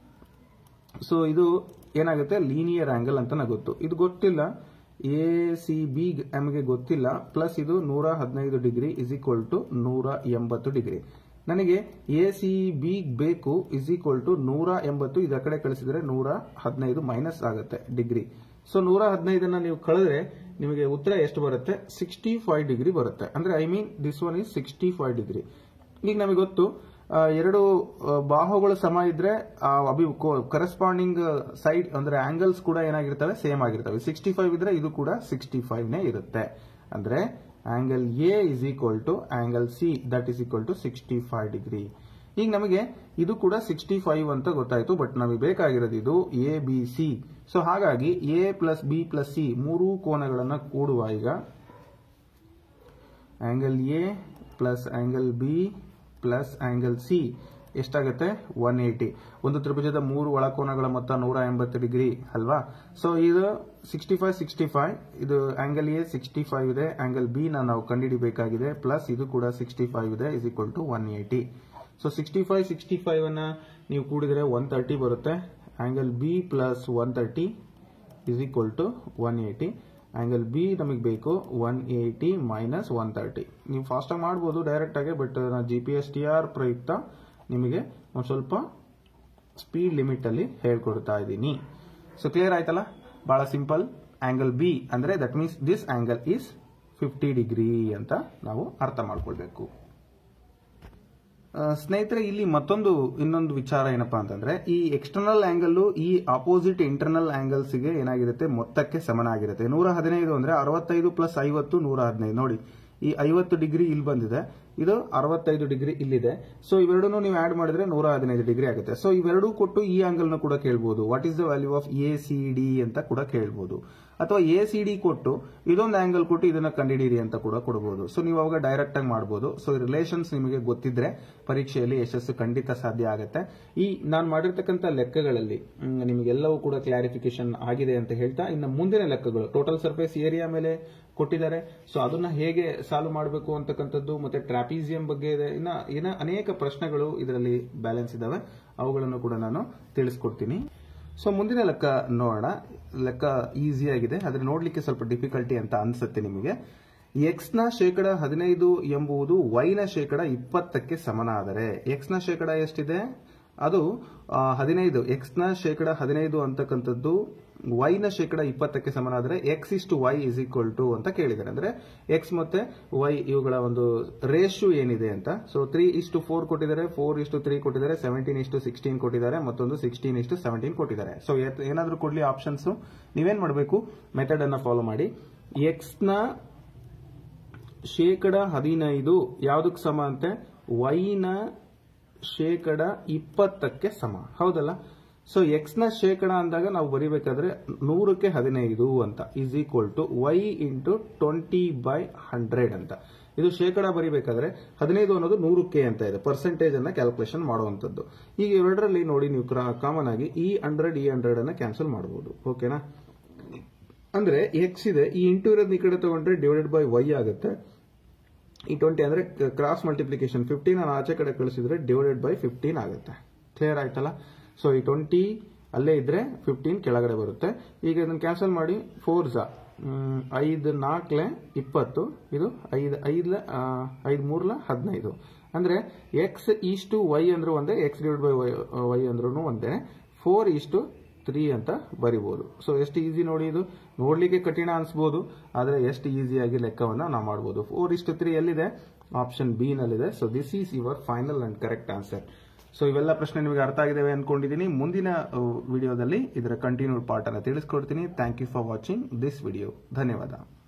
So ಇದು ಏನಾಗುತ್ತೆ, ಲೀನಿಯರ್ ಆಂಗಲ್ ಅಂತ ಗೊತ್ತು. ಇದು ಗೊತ್ತಿಲ್ಲ, ಎ ಸಿ ಬಿ ನಮಗೆ ಗೊತ್ತಿಲ್ಲ. ಪ್ಲಸ್ ಇದು 115 degree is equal to 180 degree. ನನಗೆ ಎ ಸಿ ಬಿ ಬೇಕು ಇಸ್ ಈಕ್ವಲ್ ಟು 180. ಇದರ ಕಡೆ ಕಳಿಸಿದ್ರೆ 115 ಮೈನಸ್ ಆಗುತ್ತೆ ಡಿಗ್ರಿ. ಸೊ 115 ನೀವು ಕಳೆದ್ರೆ ನಿಮಗೆ ಉತ್ತರ ಎಷ್ಟು ಬರುತ್ತೆ, 65 ಡಿಗ್ರಿ ಬರುತ್ತೆ. ಅಂದ್ರೆ I mean this one is 65 degree. ಈಗ ನಮಗೆ ಗೊತ್ತು, ಎರಡು ಬಾಹುಗಳು ಸಮ ಇದ್ರೆ ಕರೆಸ್ಪಾಂಡಿಂಗ್ ಸೈಡ್ ಅಂದ್ರೆ ಆಂಗಲ್ಸ್ ಕೂಡ ಏನಾಗಿರ್ತವೆ, ಸೇಮ್ ಆಗಿರ್ತವೆ. 65 ಇದ್ರೆ ಇದು ಕೂಡ 65ನೇ ಇರುತ್ತೆ. ಅಂದ್ರೆ angle A is equal to angle C, that is equal to 65 degree. ಈಗ ನಮಗೆ ಇದು ಕೂಡ 65 ಅಂತ ಗೊತ್ತಾಯ್ತು, ಬಟ್ ನಮಗೆ ಬೇಕಾಗಿರೋದು ಇದು ಎ ಬಿ ಸಿ. ಸೊ ಹಾಗಾಗಿ A plus B plus C ಮೂರೂ ಕೋನಗಳನ್ನ ಕೂಡುವ. ಈಗ angle A plus angle B plus angle C ಎಷ್ಟಾಗುತ್ತೆ, 180. ಒಂದು ತ್ರಿಭುಜದ ಮೂರು ಒಳಕೋನಗಳ ಮೊತ್ತ 180 ಡಿಗ್ರಿ ಅಲ್ವಾ. ಸೊ ಇದು 65 ಇದು ಆಂಗಲ್ ಎ 65 ಇದೆ, ಆಂಗಲ್ ಬಿ ನಾವು ಕಂಡುಹಿಡಿಬೇಕಾಗಿದೆ, ಪ್ಲಸ್ ಇದು ಕೂಡ 65 ಇದೆ, ಇಸ್ ಈಕ್ವಲ್ ಟು 180. ಸೊ 65 ಅನ್ನ ನೀವು ಕೂಡಿದ್ರೆ 130 ಬರುತ್ತೆ. Angle B plus 130 is equal to 180. Angle B ನಮಗೆ ಬೇಕು 180 ಮೈನಸ್ 130. ನೀವು ಫಾಸ್ಟಾಗಿ ಮಾಡ್ಬೋದು ಡೈರೆಕ್ಟ್ ಆಗಿ, ಬಟ್ ನಾನು GPSTR ಪ್ರಯುಕ್ತ ನಿಮಗೆ ಒಂದು ಸ್ವಲ್ಪ ಸ್ಪೀಡ್ ಲಿಮಿಟ್ ಅಲ್ಲಿ ಹೇಳ್ಕೊಡ್ತಾ ಇದ್ದೀನಿ. ಸೊ ಕ್ಲಿಯರ್ ಆಯ್ತಲ್ಲ? ಬಹಳ ಸಿಂಪಲ್. ಆಂಗಲ್ ಬಿ ಅಂದ್ರೆ that means this angle is 50 degree ಅಂತ ನಾವು ಅರ್ಥ ಮಾಡ್ಕೊಳ್ಬೇಕು. ಸ್ನೇಹಿತರೆ, ಇಲ್ಲಿ ಇನ್ನೊಂದು ವಿಚಾರ ಏನಪ್ಪಾ ಅಂತಂದ್ರೆ, ಈ ಎಕ್ಸ್ಟರ್ನಲ್ ಆಂಗಲ್ ಈ ಆಪೋಸಿಟ್ ಇಂಟರ್ನಲ್ ಆಂಗಲ್ಸ್ ಗೆ ಏನಾಗಿರುತ್ತೆ, ಮೊತ್ತಕ್ಕೆ ಸಮನಾಗಿರುತ್ತೆ. 115 ಅಂದ್ರೆ 65 ಪ್ಲಸ್ 50 115. ನೋಡಿ, ಈ 50 ಡಿಗ್ರಿ ಇಲ್ಲಿ ಬಂದಿದೆ, ಇದು 65 ಡಿಗ್ರಿ ಇಲ್ಲಿದೆ. ಸೊ ಇವೆರಡನ್ನು ನೀವು ಆಡ್ ಮಾಡಿದ್ರೆ 115 ಡಿಗ್ರಿ ಆಗುತ್ತೆ. ಸೊ ಇವೆರಡೂ ಕೊಟ್ಟು ಈ ಆಂಗಲ್ ನ ಕೂಡ ಕೇಳಬಹುದು. What is the value of A C D ಅಂತ ಕೂಡ ಕೇಳಬಹುದು. ಅಥವಾ ಎ ಸಿ ಡಿ ಕೊಟ್ಟು ಇದೊಂದು ಆಂಗಲ್ ಕೊಟ್ಟು ಇದನ್ನ ಕಂಡುಹಿಡಿಯಿರಿ ಅಂತ ಕೂಡ ಕೊಡಬಹುದು. ಸೊ ನೀವು ಅವಾಗ ಡೈರೆಕ್ಟ್ ಆಗಿ ಮಾಡಬಹುದು. ಸೊ ರಿಲೇಷನ್ಸ್ ನಿಮಗೆ ಗೊತ್ತಿದ್ರೆ ಪರೀಕ್ಷೆಯಲ್ಲಿ ಯಶಸ್ಸು ಖಂಡಿತ ಸಾಧ್ಯ ಆಗುತ್ತೆ. ಈ ನಾನು ಮಾಡಿರ್ತಕ್ಕಂಥ ಲೆಕ್ಕಗಳಲ್ಲಿ ನಿಮಗೆಲ್ಲವೂ ಕೂಡ ಕ್ಲಾರಿಫಿಕೇಶನ್ ಆಗಿದೆ ಅಂತ ಹೇಳ್ತಾ, ಇನ್ನು ಮುಂದಿನ ಲೆಕ್ಕಗಳು ಟೋಟಲ್ ಸರ್ಫೇಸ್ ಏರಿಯಾ ಮೇಲೆ ಕೊಟ್ಟಿದ್ದಾರೆ. ಸೊ ಅದನ್ನ ಹೇಗೆ ಸಾಲ್ವ್ ಮಾಡಬೇಕು ಅಂತಕ್ಕಂಥದ್ದು, ಮತ್ತೆ ಟ್ರಾಪಿಸಿಯಂ ಬಗ್ಗೆ ಇದೆ, ಇನ್ನ ಅನೇಕ ಪ್ರಶ್ನೆಗಳು ಇದರಲ್ಲಿ ಬ್ಯಾಲೆನ್ಸ್ ಇದಾವೆ, ಅವುಗಳನ್ನು ಕೂಡ ನಾನು ತಿಳಿಸ್ಕೊಡ್ತೀನಿ. ಸೊ ಮುಂದಿನ ಲೆಕ್ಕ ನೋಡೋಣ. ಲೆಕ್ಕ ಈಸಿ ಆಗಿದೆ, ಆದ್ರೆ ನೋಡ್ಲಿಕ್ಕೆ ಸ್ವಲ್ಪ ಡಿಫಿಕಲ್ಟಿ ಅಂತ ಅನ್ಸುತ್ತೆ ನಿಮಗೆ. ಎಕ್ಸ್ ನ ಶೇಕಡ 15 ಎಂಬುದು ವೈ ನ ಶೇಕಡ 20ಕ್ಕೆ ಸಮನಾದರೆ, ಎಕ್ಸ್ ನ ಶೇಕಡ ಎಷ್ಟಿದೆ, ಅದು 15. ಎಕ್ಸ್ ನ ಶೇಕಡ 15 ಅಂತಕ್ಕಂಥದ್ದು ವೈ ನ ಶೇಕಡ 20ಕ್ಕೆ ಸಮನಾದರೆ ಎಕ್ಸ್ ಇಷ್ಟು ವೈ ಇಸ್ ಈಕ್ವಲ್ ಟು ಅಂತ ಕೇಳಿದ್ದಾರೆ. ಅಂದ್ರೆ ಎಕ್ಸ್ ಮತ್ತೆ ವೈ ಇವುಗಳ ಒಂದು ರೇಷಿಯೋ ಏನಿದೆ ಅಂತ. ಸೊ 3:4 ಕೊಟ್ಟಿದ್ದಾರೆ, 4:3 ಕೊಟ್ಟಿದ್ದಾರೆ, 17:16 ಕೊಟ್ಟಿದ್ದಾರೆ, ಮತ್ತೊಂದು 16:17 ಕೊಟ್ಟಿದ್ದಾರೆ. ಸೊ ಏನಾದ್ರೂ ಕೊಡ್ಲಿ ಆಪ್ಷನ್ಸ್, ನೀವೇನ್ ಮಾಡಬೇಕು, ಮೆಥಡ್ ಅನ್ನ ಫಾಲೋ ಮಾಡಿ. ಎಕ್ಸ್ ನ ಶೇಕಡ 15 ಯಾವುದಕ್ಕೆ ಸಮ ಅಂತೆ, ವೈ ನ ಶೇಕಡ 20ಕ್ಕೆ ಸಮ, ಹೌದಲ್ಲ. ಸೊ ಎಕ್ಸ್ ನ ಶೇಕಡ ಅಂದಾಗ ನಾವು ಬರೀಬೇಕಾದ್ರೆ 100ಕ್ಕೆ 15 ಅಂತ is equal to y into 20/100 ಅಂತ. ಇದು ಶೇಕಡ ಬರೀಬೇಕಾದ್ರೆ 15 ಅನ್ನೋದು 100ಕ್ಕೆ ಅಂತ ಇದೆ, ಪರ್ಸೆಂಟೇಜ್ ಅನ್ನ ಕ್ಯಾಲ್ಕುಲೇಷನ್ ಮಾಡುವಂತದ್ದು. ಈಗ ಇವೆರಡರಲ್ಲಿ ನೋಡಿ, ನೀವು ಕಾಮನ್ ಆಗಿ ಈ 100 ಅನ್ನ ಕ್ಯಾನ್ಸಲ್ ಮಾಡಬಹುದು. ಓಕೆನಾ. ಅಂದ್ರೆ ಎಕ್ಸ್ ಇದೆ, ಈ ಇಂಟು ಇರೋದು ಈ ಕಡೆ ತಗೊಂಡ್ರೆ ಡಿವೈಡೆಡ್ ಬೈ ವೈ ಆಗುತ್ತೆ. ಈ 20 ಅಂದ್ರೆ ಕ್ರಾಸ್ ಮಲ್ಟಿಪ್ಲಿಕೇಶನ್ 15 ನಾನು ಆಚೆ ಕಡೆ ಕಳಿಸಿದ್ರೆ ಡಿವೈಡೆಡ್ ಬೈ 15 ಆಗುತ್ತೆ. ಕ್ಲಿಯರ್ ಆಯ್ತಲ್ಲ? ಸೊ ಈ 20 ಅಲ್ಲೇ ಇದ್ರೆ 15 ಕೆಳಗಡೆ ಬರುತ್ತೆ. ಈಗ ಇದನ್ನ ಕ್ಯಾನ್ಸಲ್ ಮಾಡಿ, 4 5 4 20, ಇದು 5 3 15. ಅಂದ್ರೆ ಎಕ್ಸ್ ಈಸ್ಟು ವೈ ಅಂದ್ರೂ ಒಂದೇ, ಎಕ್ಸ್ ಡಿವೈಡ್ ಬೈ ವೈ ಅಂದ್ರೂ ಒಂದೇ. 4:3 ಅಂತ ಬರಿಬಹುದು. ಸೊ ಎಷ್ಟು ಈಸಿ ನೋಡಿ, ಇದು ನೋಡ್ಲಿಕ್ಕೆ ಕಠಿಣ ಅನ್ಸ್ಬೋದು, ಆದ್ರೆ ಎಷ್ಟು ಈಸಿಯಾಗಿ ಲೆಕ್ಕವನ್ನ ನಾವು ಮಾಡಬಹುದು. 4:3 ಎಲ್ಲಿದೆ? ಆಪ್ಷನ್ ಬಿ ನಲ್ಲಿದೆ. So this is your final and correct answer. So ಇವೆಲ್ಲ ಪ್ರಶ್ನೆ ನಿಮಗೆ ಅರ್ಥ ಆಗಿದ್ದಾವೆ ಅನ್ಕೊಂಡಿದ್ದೀನಿ. ಮುಂದಿನ ವಿಡಿಯೋದಲ್ಲಿ ಇದರ ಕಂಟಿನ್ಯೂಡ್ ಪಾರ್ಟ್ ಅನ್ನು ತಿಳಿಸ್ಕೊಡ್ತೀನಿ. Thank you for watching this video. ಧನ್ಯವಾದ.